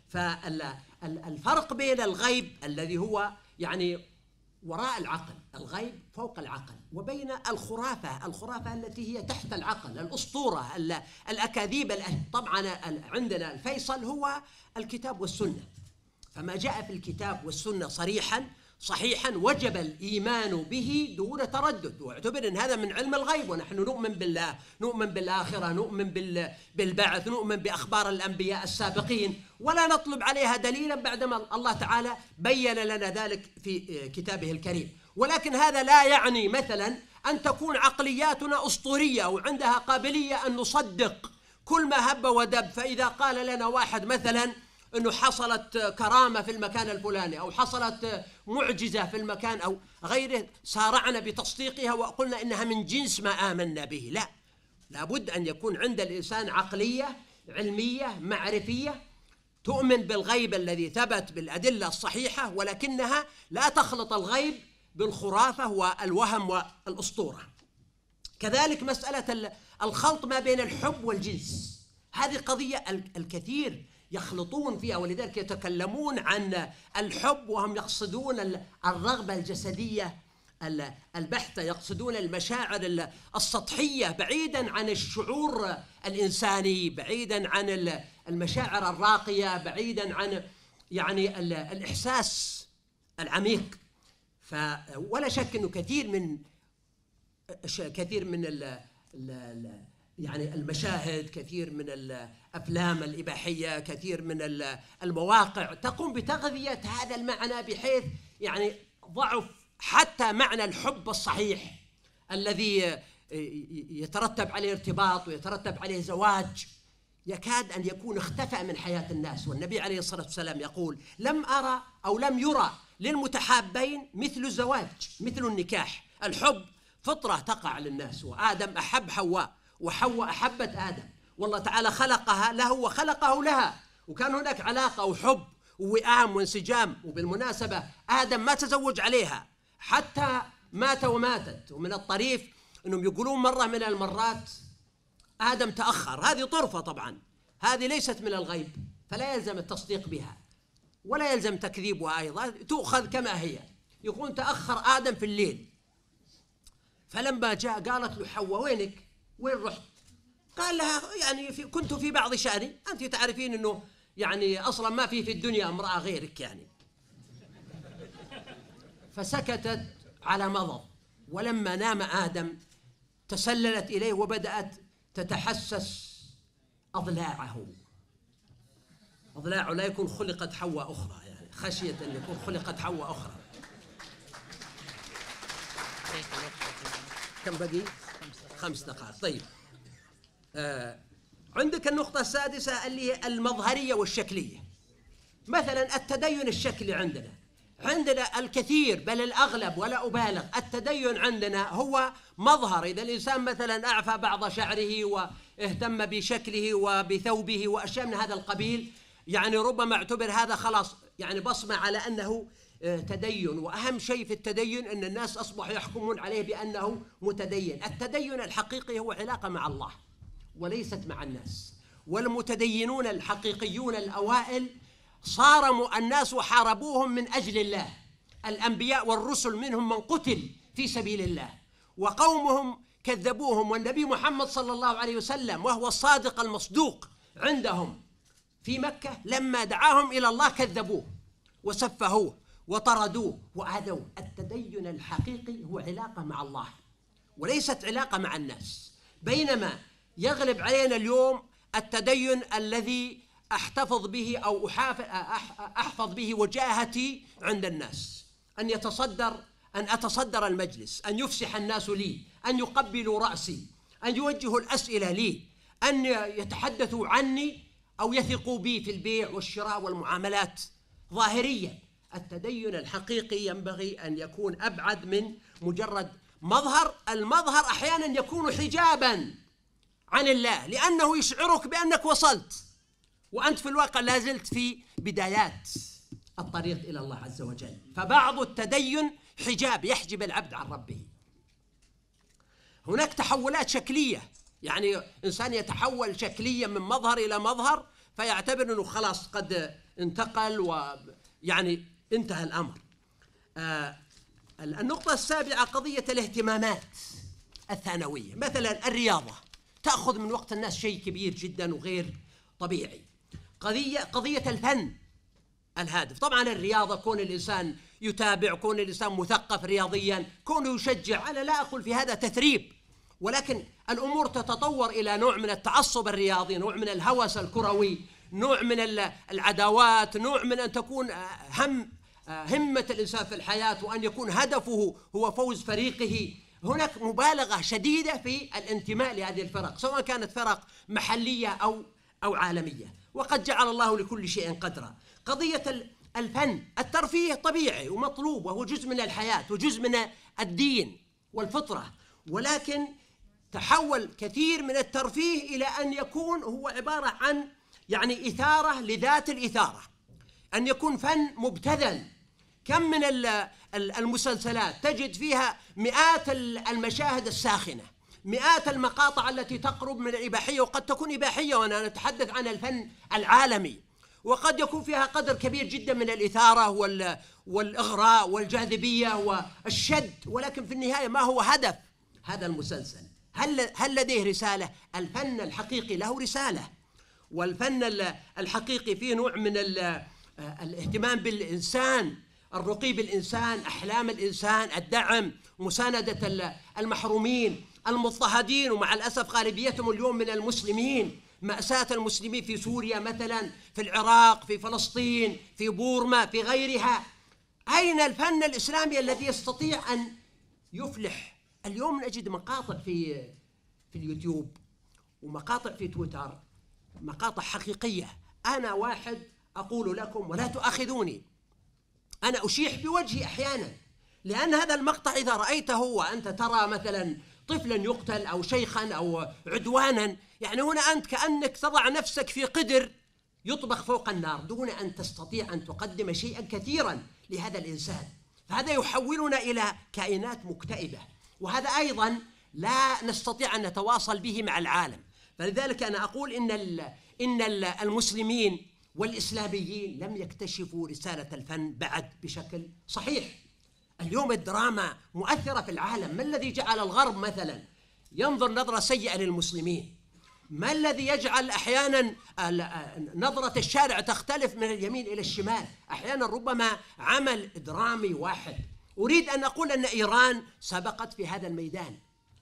فالفرق بين الغيب الذي هو يعني وراء العقل، الغيب فوق العقل، وبين الخرافة، الخرافة التي هي تحت العقل، الأسطورة، الأكاذيب. طبعا عندنا الفيصل هو الكتاب والسنة، فما جاء في الكتاب والسنة صريحا صحيحا وجب الإيمان به دون تردد، واعتبر أن هذا من علم الغيب، ونحن نؤمن بالله، نؤمن بالآخرة، نؤمن بالبعث، نؤمن بأخبار الأنبياء السابقين، ولا نطلب عليها دليلا بعدما الله تعالى بين لنا ذلك في كتابه الكريم. ولكن هذا لا يعني مثلا أن تكون عقلياتنا أسطورية وعندها قابلية أن نصدق كل ما هب ودب. فإذا قال لنا واحد مثلا أنه حصلت كرامة في المكان الفلاني أو حصلت معجزة في المكان أو غيره، سارعنا بتصديقها وقلنا إنها من جنس ما آمنا به. لا، لابد أن يكون عند الإنسان عقلية علمية معرفية تؤمن بالغيب الذي ثبت بالأدلة الصحيحة، ولكنها لا تخلط الغيب بالخرافة والوهم والأسطورة. كذلك مسألة الخلط ما بين الحب والجنس، هذه قضية الكثير يخلطون فيها، ولذلك يتكلمون عن الحب وهم يقصدون الرغبة الجسدية البحتة، يقصدون المشاعر السطحية بعيدا عن الشعور الإنساني، بعيدا عن المشاعر الراقية، بعيدا عن يعني الإحساس العميق. فولا شك أنه كثير من كثير من ال ال يعني المشاهد، كثير من الأفلام الإباحية، كثير من المواقع تقوم بتغذية هذا المعنى، بحيث يعني ضعف حتى معنى الحب الصحيح الذي يترتب عليه ارتباط ويترتب عليه زواج، يكاد أن يكون اختفى من حياة الناس. والنبي عليه الصلاة والسلام يقول لم أرى أو لم يرى للمتحابين مثل الزواج، مثل النكاح. الحب فطرة تقع للناس، وآدم أحب حواء وحواء أحبت آدم، والله تعالى خلقها له وخلقه لها، وكان هناك علاقة وحب ووئام وانسجام. وبالمناسبة آدم ما تزوج عليها حتى مات وماتت. ومن الطريف أنهم يقولون مرة من المرات آدم تأخر، هذه طرفة طبعا، هذه ليست من الغيب، فلا يلزم التصديق بها ولا يلزم تكذيبها أيضا، تؤخذ كما هي. يقول تأخر آدم في الليل، فلما جاء قالت له حواء وينك؟ وين رحت؟ قال لها يعني في كنت في بعض شأني، أنت تعرفين أنه يعني أصلا ما في في الدنيا امرأة غيرك يعني. فسكتت على مضض، ولما نام آدم تسللت إليه وبدأت تتحسس أضلاعه. أضلاعه لا يكون خلقت حواء أخرى، يعني خشية أن يكون خلقت حواء أخرى. كم بقي؟ خمس دقائق. طيب، آه عندك النقطة السادسة اللي هي المظهرية والشكلية. مثلا التدين الشكلي عندنا عندنا الكثير بل الأغلب ولا أبالغ، التدين عندنا هو مظهر. إذا الإنسان مثلا أعفى بعض شعره واهتم بشكله وبثوبه وأشياء من هذا القبيل، يعني ربما اعتبر هذا خلاص يعني بصمة على أنه تدين. وأهم شيء في التدين أن الناس أصبحوا يحكمون عليه بأنه متدين. التدين الحقيقي هو علاقة مع الله وليست مع الناس. والمتدينون الحقيقيون الأوائل صارموا الناس وحاربوهم من أجل الله. الأنبياء والرسل منهم من قتل في سبيل الله، وقومهم كذبوهم، والنبي محمد صلى الله عليه وسلم وهو الصادق المصدوق عندهم في مكة لما دعاهم إلى الله كذبوه وسفهوه وطردوه وآذوه. التدين الحقيقي هو علاقة مع الله وليست علاقة مع الناس. بينما يغلب علينا اليوم التدين الذي أحتفظ به أو أحفظ به وجاهتي عند الناس، أن يتصدر أن أتصدر المجلس، أن يفسح الناس لي، أن يقبلوا رأسي، أن يوجهوا الأسئلة لي، أن يتحدثوا عني أو يثقوا بي في البيع والشراء والمعاملات ظاهريا. التدين الحقيقي ينبغي أن يكون أبعد من مجرد مظهر. المظهر أحيانا يكون حجابا عن الله لأنه يشعرك بأنك وصلت وأنت في الواقع لا زلت في بدايات الطريق إلى الله عز وجل. فبعض التدين حجاب يحجب العبد عن ربه. هناك تحولات شكلية، يعني إنسان يتحول شكليا من مظهر إلى مظهر فيعتبر أنه خلاص قد انتقل ويعني انتهى الأمر. آه النقطة السابعة قضية الاهتمامات الثانوية. مثلا الرياضة تأخذ من وقت الناس شيء كبير جدا وغير طبيعي. قضية قضية الفن الهادف. طبعا الرياضة كون الإنسان يتابع، كون الإنسان مثقف رياضيا، كونه يشجع، أنا لا أقول في هذا تثريب، ولكن الأمور تتطور إلى نوع من التعصب الرياضي، نوع من الهوس الكروي، نوع من العداوات، نوع من أن تكون هم همة الإنسان في الحياة وأن يكون هدفه هو فوز فريقه. هناك مبالغة شديدة في الانتماء لهذه الفرق، سواء كانت فرق محلية أو أو عالمية، وقد جعل الله لكل شيء قدرا. قضية الفن، الترفيه طبيعي ومطلوب وهو جزء من الحياة وجزء من الدين والفطرة، ولكن تحول كثير من الترفيه إلى أن يكون هو عبارة عن يعني إثارة لذات الإثارة، أن يكون فن مبتذل. كم من المسلسلات تجد فيها مئات المشاهد الساخنة، مئات المقاطع التي تقرب من الإباحية، وقد تكون إباحية وأنا نتحدث عن الفن العالمي، وقد يكون فيها قدر كبير جدا من الإثارة والإغراء والجاذبية والشد، ولكن في النهاية ما هو هدف هذا المسلسل؟ هل هل لديه رسالة؟ الفن الحقيقي له رسالة، والفن الحقيقي فيه نوع من الاهتمام بالإنسان، الرقي بالإنسان، أحلام الإنسان، الدعم، مساندة المحرومين المضطهدين، ومع الأسف غالبيتهم اليوم من المسلمين. مأساة المسلمين في سوريا مثلا، في العراق، في فلسطين، في بورما، في غيرها. أين الفن الإسلامي الذي يستطيع أن يفلح؟ اليوم نجد مقاطع في في اليوتيوب ومقاطع في تويتر، مقاطع حقيقية. أنا واحد أقول لكم ولا تؤاخذوني، أنا أشيح بوجهي أحيانا، لأن هذا المقطع إذا رأيته وأنت ترى مثلا طفلا يقتل أو شيخا أو عدوانا، يعني هنا أنت كأنك تضع نفسك في قدر يطبخ فوق النار دون أن تستطيع أن تقدم شيئا كثيرا لهذا الإنسان. فهذا يحولنا إلى كائنات مكتئبة، وهذا أيضا لا نستطيع أن نتواصل به مع العالم. فلذلك أنا أقول إن إن المسلمين والإسلاميين لم يكتشفوا رسالة الفن بعد بشكل صحيح. اليوم الدراما مؤثرة في العالم. ما الذي جعل الغرب مثلا ينظر نظرة سيئة للمسلمين؟ ما الذي يجعل أحيانا نظرة الشارع تختلف من اليمين إلى الشمال؟ أحيانا ربما عمل درامي واحد. أريد أن أقول أن إيران سبقت في هذا الميدان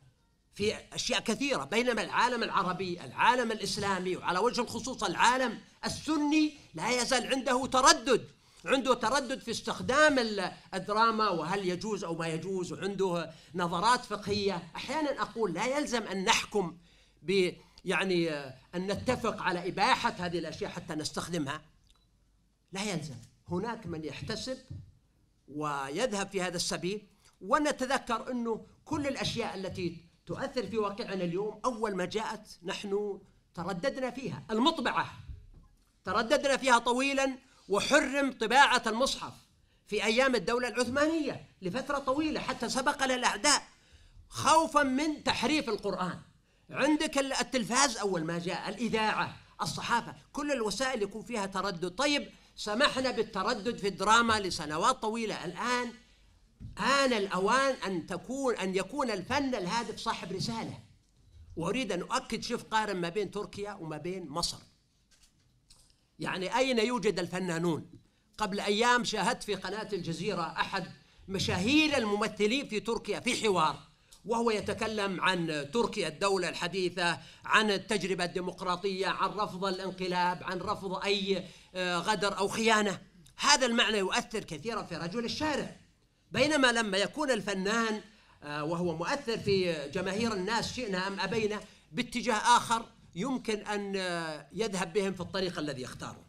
في أشياء كثيرة، بينما العالم العربي، العالم الإسلامي، وعلى وجه الخصوص العالم السني لا يزال عنده تردد، عنده تردد في استخدام الدراما وهل يجوز أو ما يجوز، وعنده نظرات فقهية. أحيانا أقول لا يلزم أن نحكم ب يعني أن نتفق على إباحة هذه الأشياء حتى نستخدمها، لا يلزم. هناك من يحتسب ويذهب في هذا السبيل. ونتذكر أنه كل الأشياء التي تؤثر في واقعنا اليوم أول ما جاءت نحن ترددنا فيها. المطبعة ترددنا فيها طويلا، وحرم طباعة المصحف في أيام الدولة العثمانية لفترة طويلة حتى سبقنا الأعداء خوفا من تحريف القرآن. عندك التلفاز أول ما جاء، الإذاعة، الصحافة، كل الوسائل يكون فيها تردد. طيب سمحنا بالتردد في الدراما لسنوات طويلة، الآن آن الأوان أن تكون أن يكون الفن الهادف صاحب رسالة. وأريد أن أؤكد، شوف قارن ما بين تركيا وما بين مصر، يعني أين يوجد الفنانون؟ قبل أيام شاهدت في قناة الجزيرة أحد مشاهير الممثلين في تركيا في حوار، وهو يتكلم عن تركيا الدولة الحديثة، عن التجربة الديمقراطية، عن رفض الانقلاب، عن رفض أي غدر أو خيانة. هذا المعنى يؤثر كثيرا في رجل الشارع. بينما لما يكون الفنان وهو مؤثر في جماهير الناس شئنا أم أبينا باتجاه آخر، يمكن أن يذهب بهم في الطريق الذي يختاره.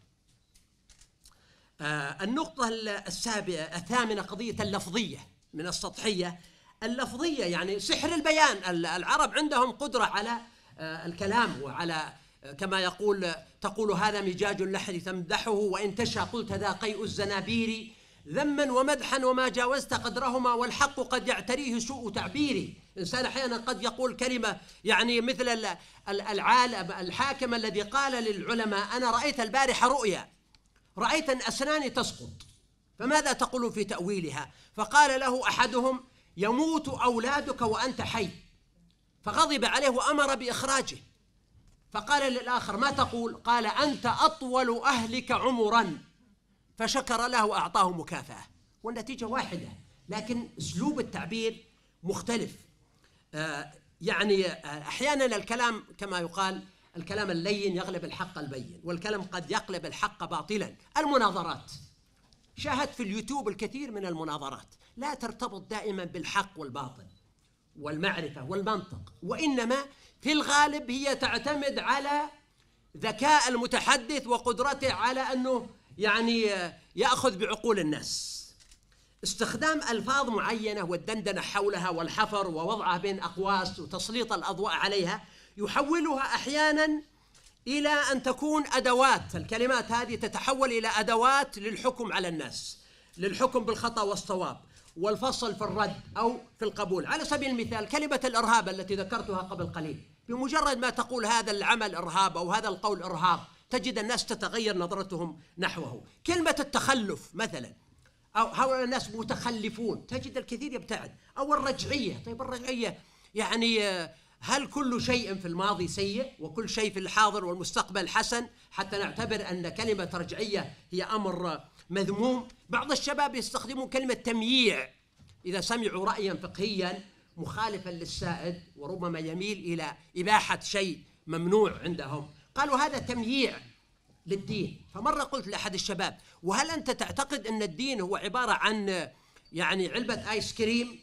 النقطة السابعة الثامنة قضية اللفظية من السطحية. اللفظية يعني سحر البيان. العرب عندهم قدرة على الكلام، وعلى كما يقول تقول هذا مجاج اللحن تمدحه، وإن تشاء قلت ذا قيء الزنابير، ذما ومدحا وما جاوزت قدرهما، والحق قد يعتريه سوء تعبيري. إنسان أحيانا قد يقول كلمة يعني مثل العالم الحاكم الذي قال للعلماء أنا رأيت البارحة رؤيا، رأيت أن أسناني تسقط، فماذا تقول في تأويلها؟ فقال له أحدهم يموت أولادك وأنت حي، فغضب عليه وأمر بإخراجه. فقال للآخر ما تقول؟ قال أنت أطول أهلك عمرا، فشكر له وأعطاه مكافأة. والنتيجة واحدة، لكن أسلوب التعبير مختلف. آه يعني أحيانا الكلام كما يقال الكلام اللين يغلب الحق البين، والكلام قد يقلب الحق باطلا. المناظرات، شاهدت في اليوتيوب الكثير من المناظرات لا ترتبط دائما بالحق والباطل والمعرفة والمنطق، وإنما في الغالب هي تعتمد على ذكاء المتحدث وقدرته على أنه يعني يأخذ بعقول الناس. استخدام ألفاظ معينة والدندنة حولها والحفر ووضعها بين أقواس وتسليط الأضواء عليها يحولها أحيانا إلى أن تكون أدوات. الكلمات هذه تتحول إلى أدوات للحكم على الناس، للحكم بالخطأ والصواب، والفصل في الرد أو في القبول. على سبيل المثال كلمة الإرهاب التي ذكرتها قبل قليل، بمجرد ما تقول هذا العمل إرهاب أو هذا القول إرهاب تجد الناس تتغير نظرتهم نحوه. كلمة التخلف مثلا، أو هؤلاء الناس متخلفون، تجد الكثير يبتعد. أو الرجعية، طيب الرجعية يعني هل كل شيء في الماضي سيء وكل شيء في الحاضر والمستقبل حسن حتى نعتبر أن كلمة رجعية هي أمر مذموم؟ بعض الشباب يستخدمون كلمة تمييع إذا سمعوا رأيا فقهيا مخالفا للسائد وربما يميل إلى إباحة شيء ممنوع عندهم، قالوا هذا تمييع للدين. فمرة قلت لأحد الشباب وهل أنت تعتقد أن الدين هو عبارة عن يعني علبة آيس كريم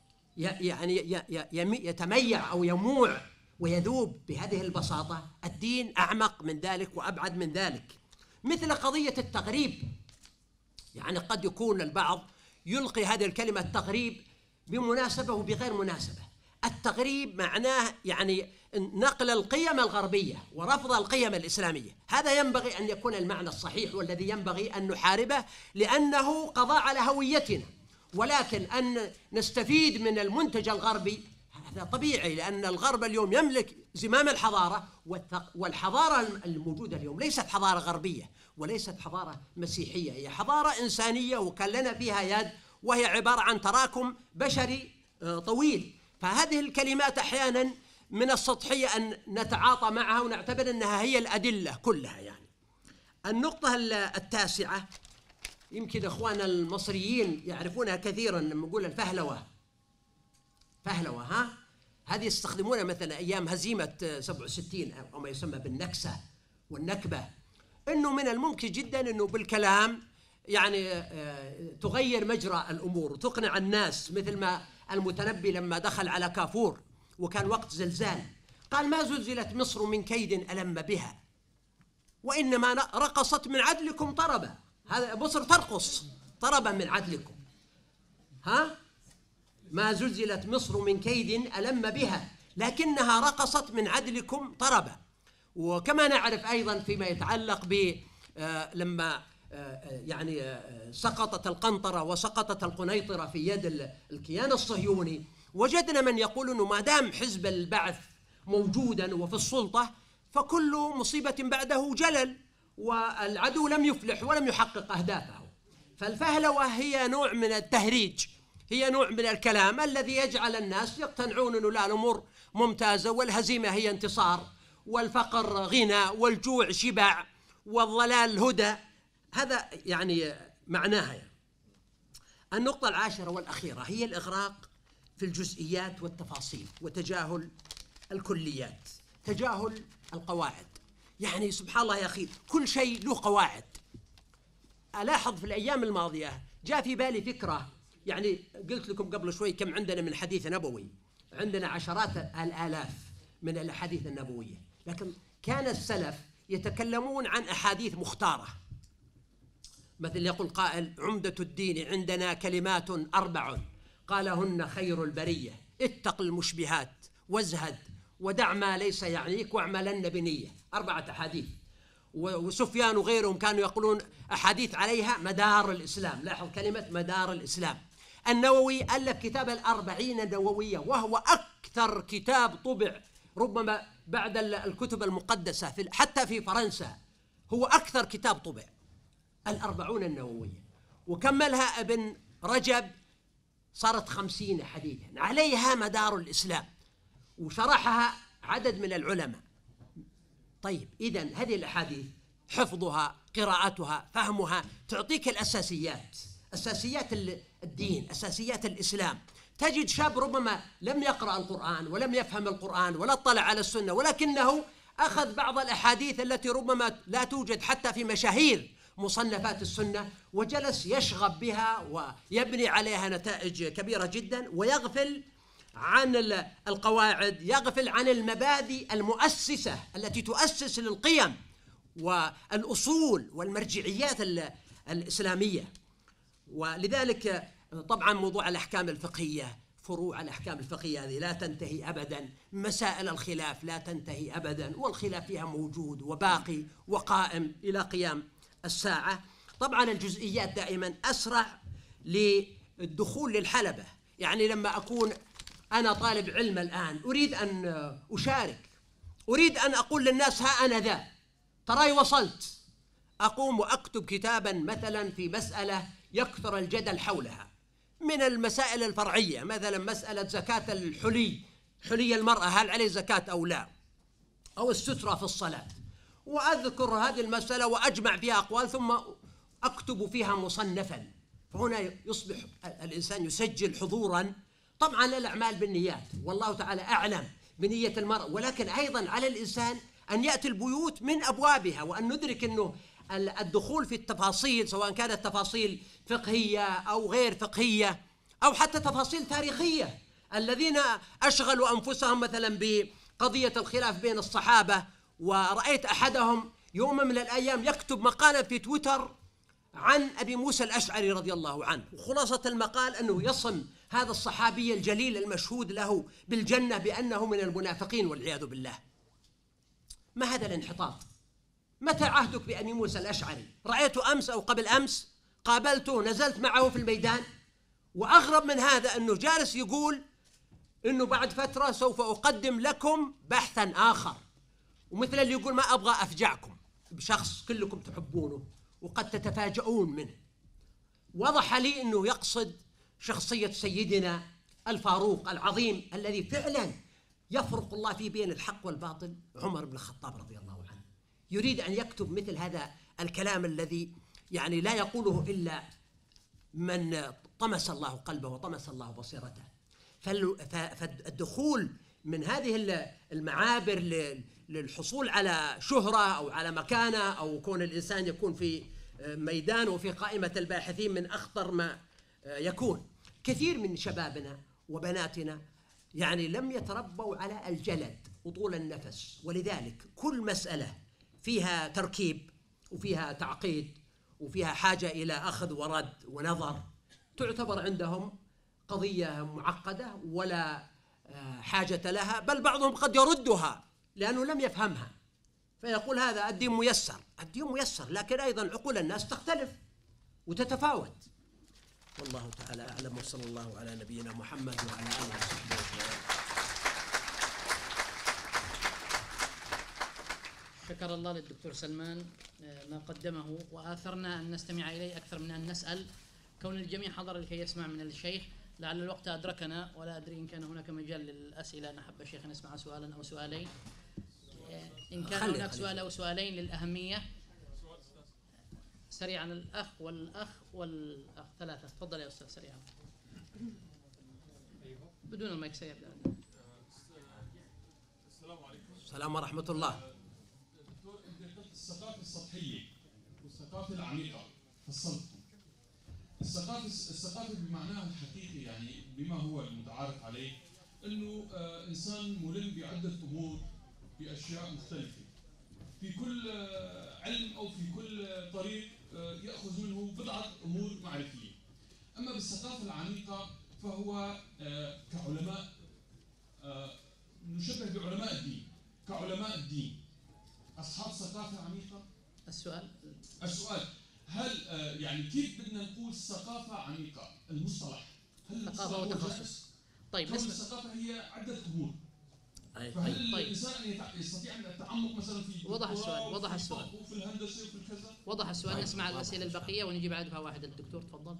يعني يتميع أو يموع ويذوب بهذه البساطة؟ الدين أعمق من ذلك وأبعد من ذلك. مثل قضية التغريب، يعني قد يكون البعض يلقي هذه الكلمة التغريب بمناسبة وبغير مناسبة. التغريب معناه يعني نقل القيم الغربية ورفض القيم الإسلامية. هذا ينبغي أن يكون المعنى الصحيح والذي ينبغي أن نحاربه لأنه قضاء على هويتنا. ولكن أن نستفيد من المنتج الغربي هذا طبيعي، لأن الغرب اليوم يملك زمام الحضارة، والحضارة الموجودة اليوم ليست حضارة غربية وليست حضارة مسيحية، هي حضارة إنسانية وكان لنا فيها يد، وهي عبارة عن تراكم بشري طويل. فهذه الكلمات أحيانا من السطحية أن نتعاطى معها ونعتبر أنها هي الأدلة كلها. يعني النقطة التاسعة يمكن إخواننا المصريين يعرفونها كثيرا لما نقول الفهلوة. فهلوة ها هذه يستخدمونها مثلا أيام هزيمة سبعة وستين أو ما يسمى بالنكسة والنكبة، أنه من الممكن جدا أنه بالكلام يعني تغير مجرى الأمور وتقنع الناس، مثل ما المتنبي لما دخل على كافور وكان وقت زلزال قال ما زلزلت مصر من كيد ألم بها وإنما رقصت من عدلكم طربا. هذا مصر ترقص طربا من عدلكم. ها ما زلزلت مصر من كيد ألم بها لكنها رقصت من عدلكم طربا. وكما نعرف أيضا فيما يتعلق ب لما يعني سقطت القنطرة وسقطت القنيطرة في يد الكيان الصهيوني، وجدنا من يقول أنه ما دام حزب البعث موجودا وفي السلطة فكل مصيبة بعده جلل، والعدو لم يفلح ولم يحقق أهدافه. فالفهلوة هي نوع من التهريج، هي نوع من الكلام الذي يجعل الناس يقتنعون أنه لا، الأمور ممتازة والهزيمة هي انتصار والفقر غنى والجوع شبع والضلال هدى. هذا يعني معناها يعني. النقطة العاشرة والأخيرة هي الإغراق في الجزئيات والتفاصيل وتجاهل الكليات، تجاهل القواعد. يعني سبحان الله يا أخي، كل شيء له قواعد. ألاحظ في الأيام الماضية جاء في بالي فكرة، يعني قلت لكم قبل شوي كم عندنا من حديث نبوي، عندنا عشرات الآلاف من الأحاديث النبوية، لكن كان السلف يتكلمون عن أحاديث مختارة. مثل يقول قائل: عمدة الدين عندنا كلمات أربع قالهن خير البرية، اتق المشبهات وازهد ودع ما ليس يعنيك واعملن بنية. أربعة أحاديث. وسفيان وغيرهم كانوا يقولون أحاديث عليها مدار الإسلام. لاحظ كلمة مدار الإسلام. النووي ألف كتاب الأربعين النووية، وهو أكثر كتاب طبع ربما بعد الكتب المقدسة في حتى في فرنسا، هو أكثر كتاب طبع، الأربعون النووية. وكملها ابن رجب، صارت خمسين حديثا عليها مدار الإسلام، وشرحها عدد من العلماء. طيب إذن هذه الأحاديث حفظها، قراءتها، فهمها تعطيك الأساسيات، أساسيات الدين، أساسيات الإسلام. تجد شاب ربما لم يقرأ القرآن ولم يفهم القرآن ولا اطلع على السنة، ولكنه أخذ بعض الأحاديث التي ربما لا توجد حتى في مشاهير مصنفات السنة، وجلس يشغب بها ويبني عليها نتائج كبيرة جدا، ويغفل عن القواعد، يغفل عن المبادئ المؤسسة التي تؤسس للقيم والأصول والمرجعيات الإسلامية. ولذلك طبعا موضوع الأحكام الفقهية، فروع الأحكام الفقهية هذه لا تنتهي أبدا، مسائل الخلاف لا تنتهي أبدا، والخلاف فيها موجود وباقي وقائم إلى قيام الساعة. طبعا الجزئيات دائما أسرع للدخول للحلبة. يعني لما أكون أنا طالب علم الآن أريد أن أشارك، أريد أن أقول للناس ها أنا ذا تراي وصلت، أقوم وأكتب كتابا مثلا في مسألة يكثر الجدل حولها من المسائل الفرعية، مثلا مسألة زكاة الحلي، حلي المرأة هل عليه زكاة أو لا، أو السترة في الصلاة، وأذكر هذه المسألة وأجمع فيها أقوال ثم أكتب فيها مصنفا. فهنا يصبح الإنسان يسجل حضورا. طبعا الأعمال بالنيات، والله تعالى أعلم بنية المرء، ولكن أيضا على الإنسان أن يأتي البيوت من أبوابها، وأن ندرك أنه الدخول في التفاصيل، سواء كانت تفاصيل فقهية أو غير فقهية أو حتى تفاصيل تاريخية. الذين أشغلوا أنفسهم مثلا بقضية الخلاف بين الصحابة، ورأيت أحدهم يوم من الأيام يكتب مقالا في تويتر عن أبي موسى الأشعري رضي الله عنه، وخلاصة المقال أنه يصم هذا الصحابي الجليل المشهود له بالجنة بأنه من المنافقين والعياذ بالله. ما هذا الانحطاط؟ متى عهدك بأبي موسى الأشعري؟ رأيته أمس أو قبل أمس، قابلته، نزلت معه في الميدان. وأغرب من هذا أنه جالس يقول أنه بعد فترة سوف أقدم لكم بحثا آخر، ومثل اللي يقول ما أبغى أفجعكم بشخص كلكم تحبونه وقد تتفاجؤون منه. وضح لي أنه يقصد شخصية سيدنا الفاروق العظيم الذي فعلا يفرق الله فيه بين الحق والباطل، عمر بن الخطاب رضي الله عنه. يريد أن يكتب مثل هذا الكلام الذي يعني لا يقوله إلا من طمس الله قلبه وطمس الله بصيرته. فالدخول من هذه المعابر للحصول على شهرة أو على مكانة أو كون الإنسان يكون في ميدان وفي قائمة الباحثين من أخطر ما يكون. كثير من شبابنا وبناتنا يعني لم يتربوا على الجلد وطول النفس، ولذلك كل مسألة فيها تركيب وفيها تعقيد وفيها حاجة إلى أخذ ورد ونظر تعتبر عندهم قضية معقدة ولا حاجة لها، بل بعضهم قد يردها لأنه لم يفهمها فيقول هذا الدين ميسر. الدين ميسر، لكن أيضا عقول الناس تختلف وتتفاوت. والله تعالى أعلم، وصلى الله على نبينا محمد وعلى آله وصحبه أجمعين. شكر الله للدكتور سلمان ما قدمه، وآثرنا أن نستمع إليه أكثر من أن نسأل، كون الجميع حضر لكي يسمع من الشيخ. لعل الوقت أدركنا ولا أدري إن كان هناك مجال للأسئلة. نحب الشيخ نسمع سؤالا أو سؤالين، إن كان هناك سؤال أو سؤالين للأهمية. سريعا الأخ والأخ والأخ، ثلاثة. تفضل يا أستاذ سريعا بدون المايك سيبدأ. السلام عليكم. السلام ورحمة الله. دكتور، أنت ذكرت الثقافة السطحية والثقافة العميقة، فصلتهم. الثقافة الثقافة بمعناها الحقيقي، يعني بما هو المتعارف عليه، انه آه انسان ملم بعدة امور باشياء مختلفة، في كل آه علم او في كل آه طريق آه ياخذ منه بضعة امور معرفية. اما بالثقافة العميقة فهو آه كعلماء، آه نشبه بعلماء الدين، كعلماء الدين اصحاب ثقافة عميقة. السؤال السؤال هل آه يعني كيف بدنا نقول ثقافة عميقة؟ المصطلح هل ثقافة وتخصص؟ طيب نسمع. الثقافة هي عدة أمور. أي. فهل طيب. الإنسان يستطيع أن التعمق مثلا في وضح السؤال، وضح السؤال. وفي الهندسة وفي الكذا؟ وضح السؤال. طيب. نسمع الأسئلة البقية ونجيب على دفعة واحدة. الدكتور تفضل.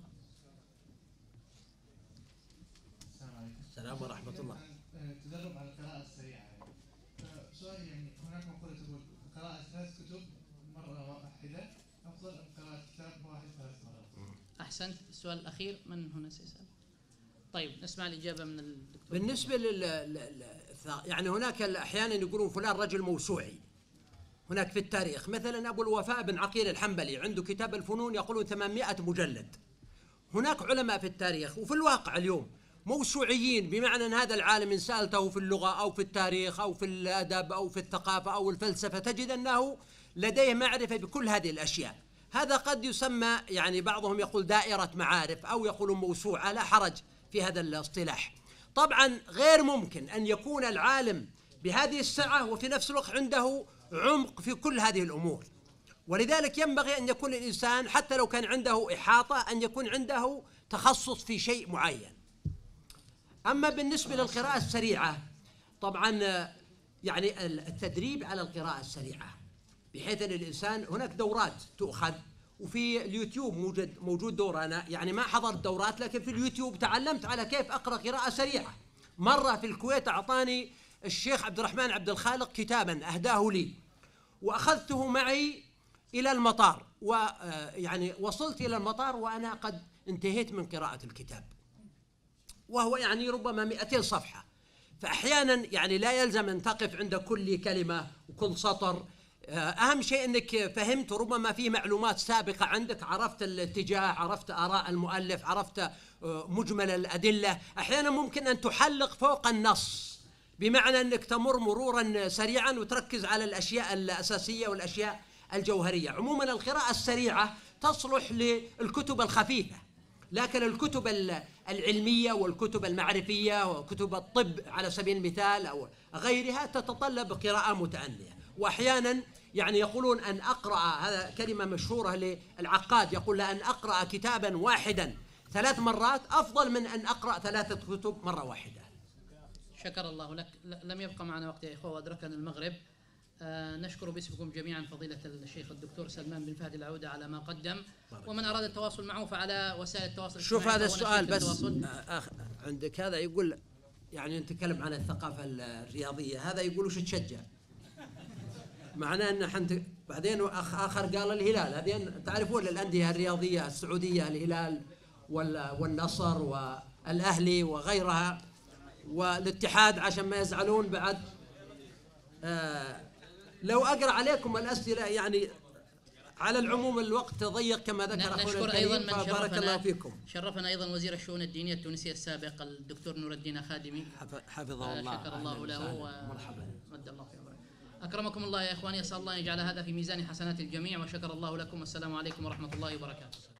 السلام عليكم. السلام ورحمة الله. تدرب على القراءة السريعة. سؤال، يعني هناك مقولة تقول قراءة ثلاث كتب مرة واحدة أفضل من قراءة كتاب واحد ثلاث مرات. أحسنت. السؤال الأخير من هنا سيسأل؟ طيب نسمع الإجابة من الدكتور. بالنسبة لل يعني هناك أحيانا يقولون فلان رجل موسوعي. هناك في التاريخ مثلا أبو الوفاء بن عقيل الحنبلي عنده كتاب الفنون يقولون ثمانمائة مجلد. هناك علماء في التاريخ وفي الواقع اليوم موسوعيين، بمعنى أن هذا العالم إن سألته في اللغة أو في التاريخ أو في الأدب أو في الثقافة أو الفلسفة تجد أنه لديه معرفة بكل هذه الأشياء. هذا قد يسمى، يعني بعضهم يقول دائرة معارف أو يقولون موسوعة، لا حرج في هذا الاصطلاح. طبعا غير ممكن أن يكون العالم بهذه السعة وفي نفس الوقت عنده عمق في كل هذه الأمور، ولذلك ينبغي أن يكون الإنسان حتى لو كان عنده إحاطة أن يكون عنده تخصص في شيء معين. أما بالنسبة للقراءة السريعة، طبعا يعني التدريب على القراءة السريعة بحيث أن الإنسان هناك دورات تؤخذ، وفي اليوتيوب موجود موجود دور. أنا يعني ما حضرت دورات، لكن في اليوتيوب تعلمت على كيف أقرأ قراءة سريعة. مرة في الكويت أعطاني الشيخ عبد الرحمن عبد الخالق كتابا أهداه لي، وأخذته معي إلى المطار، ويعني وصلت إلى المطار وأنا قد انتهيت من قراءة الكتاب، وهو يعني ربما مئتين صفحة. فأحيانا يعني لا يلزم أن تقف عند كل كلمة وكل سطر. أهم شيء أنك فهمت، وربما في معلومات سابقة عندك، عرفت الاتجاه، عرفت آراء المؤلف، عرفت مجمل الأدلة. أحيانا ممكن أن تحلق فوق النص، بمعنى أنك تمر مرورا سريعا وتركز على الأشياء الأساسية والأشياء الجوهرية. عموما القراءة السريعة تصلح للكتب الخفيفة، لكن الكتب العلمية والكتب المعرفية وكتب الطب على سبيل المثال أو غيرها تتطلب قراءة متأنية. وأحيانا يعني يقولون أن أقرأ، هذا كلمة مشهورة للعقاد، يقول لأن أقرأ كتابا واحدا ثلاث مرات أفضل من أن أقرأ ثلاثة كتب مرة واحدة. شكر الله لك. لم يبقى معنا وقت يا إخوة وأدركنا المغرب. آه نشكر باسمكم جميعا فضيلة الشيخ الدكتور سلمان بن فهد العودة على ما قدم، ومن أراد التواصل معه فعلى وسائل التواصل شوف هذا السؤال بس أخ عندك، هذا يقول يعني نتكلم عن الثقافة الرياضية، هذا يقول وش تشجع؟ معناه أن حنت بعدين أخ آخر قال الهلال. هذين تعرفون الأندية الرياضية السعودية، الهلال والنصر والأهلي وغيرها والاتحاد، عشان ما يزعلون بعد. آه لو أقرأ عليكم الأسئلة يعني على العموم الوقت ضيق كما ذكر أخونا الكريم، فبارك الله فيكم. شرفنا أيضا وزير الشؤون الدينية التونسية السابق الدكتور نور الدين خادمي، حفظه الله. شكر الله له ومرحبا. مد الله في عمره. أكرمكم الله يا إخواني، أسأل الله أن يجعل هذا في ميزان حسنات الجميع، وشكر الله لكم. والسلام عليكم ورحمة الله وبركاته.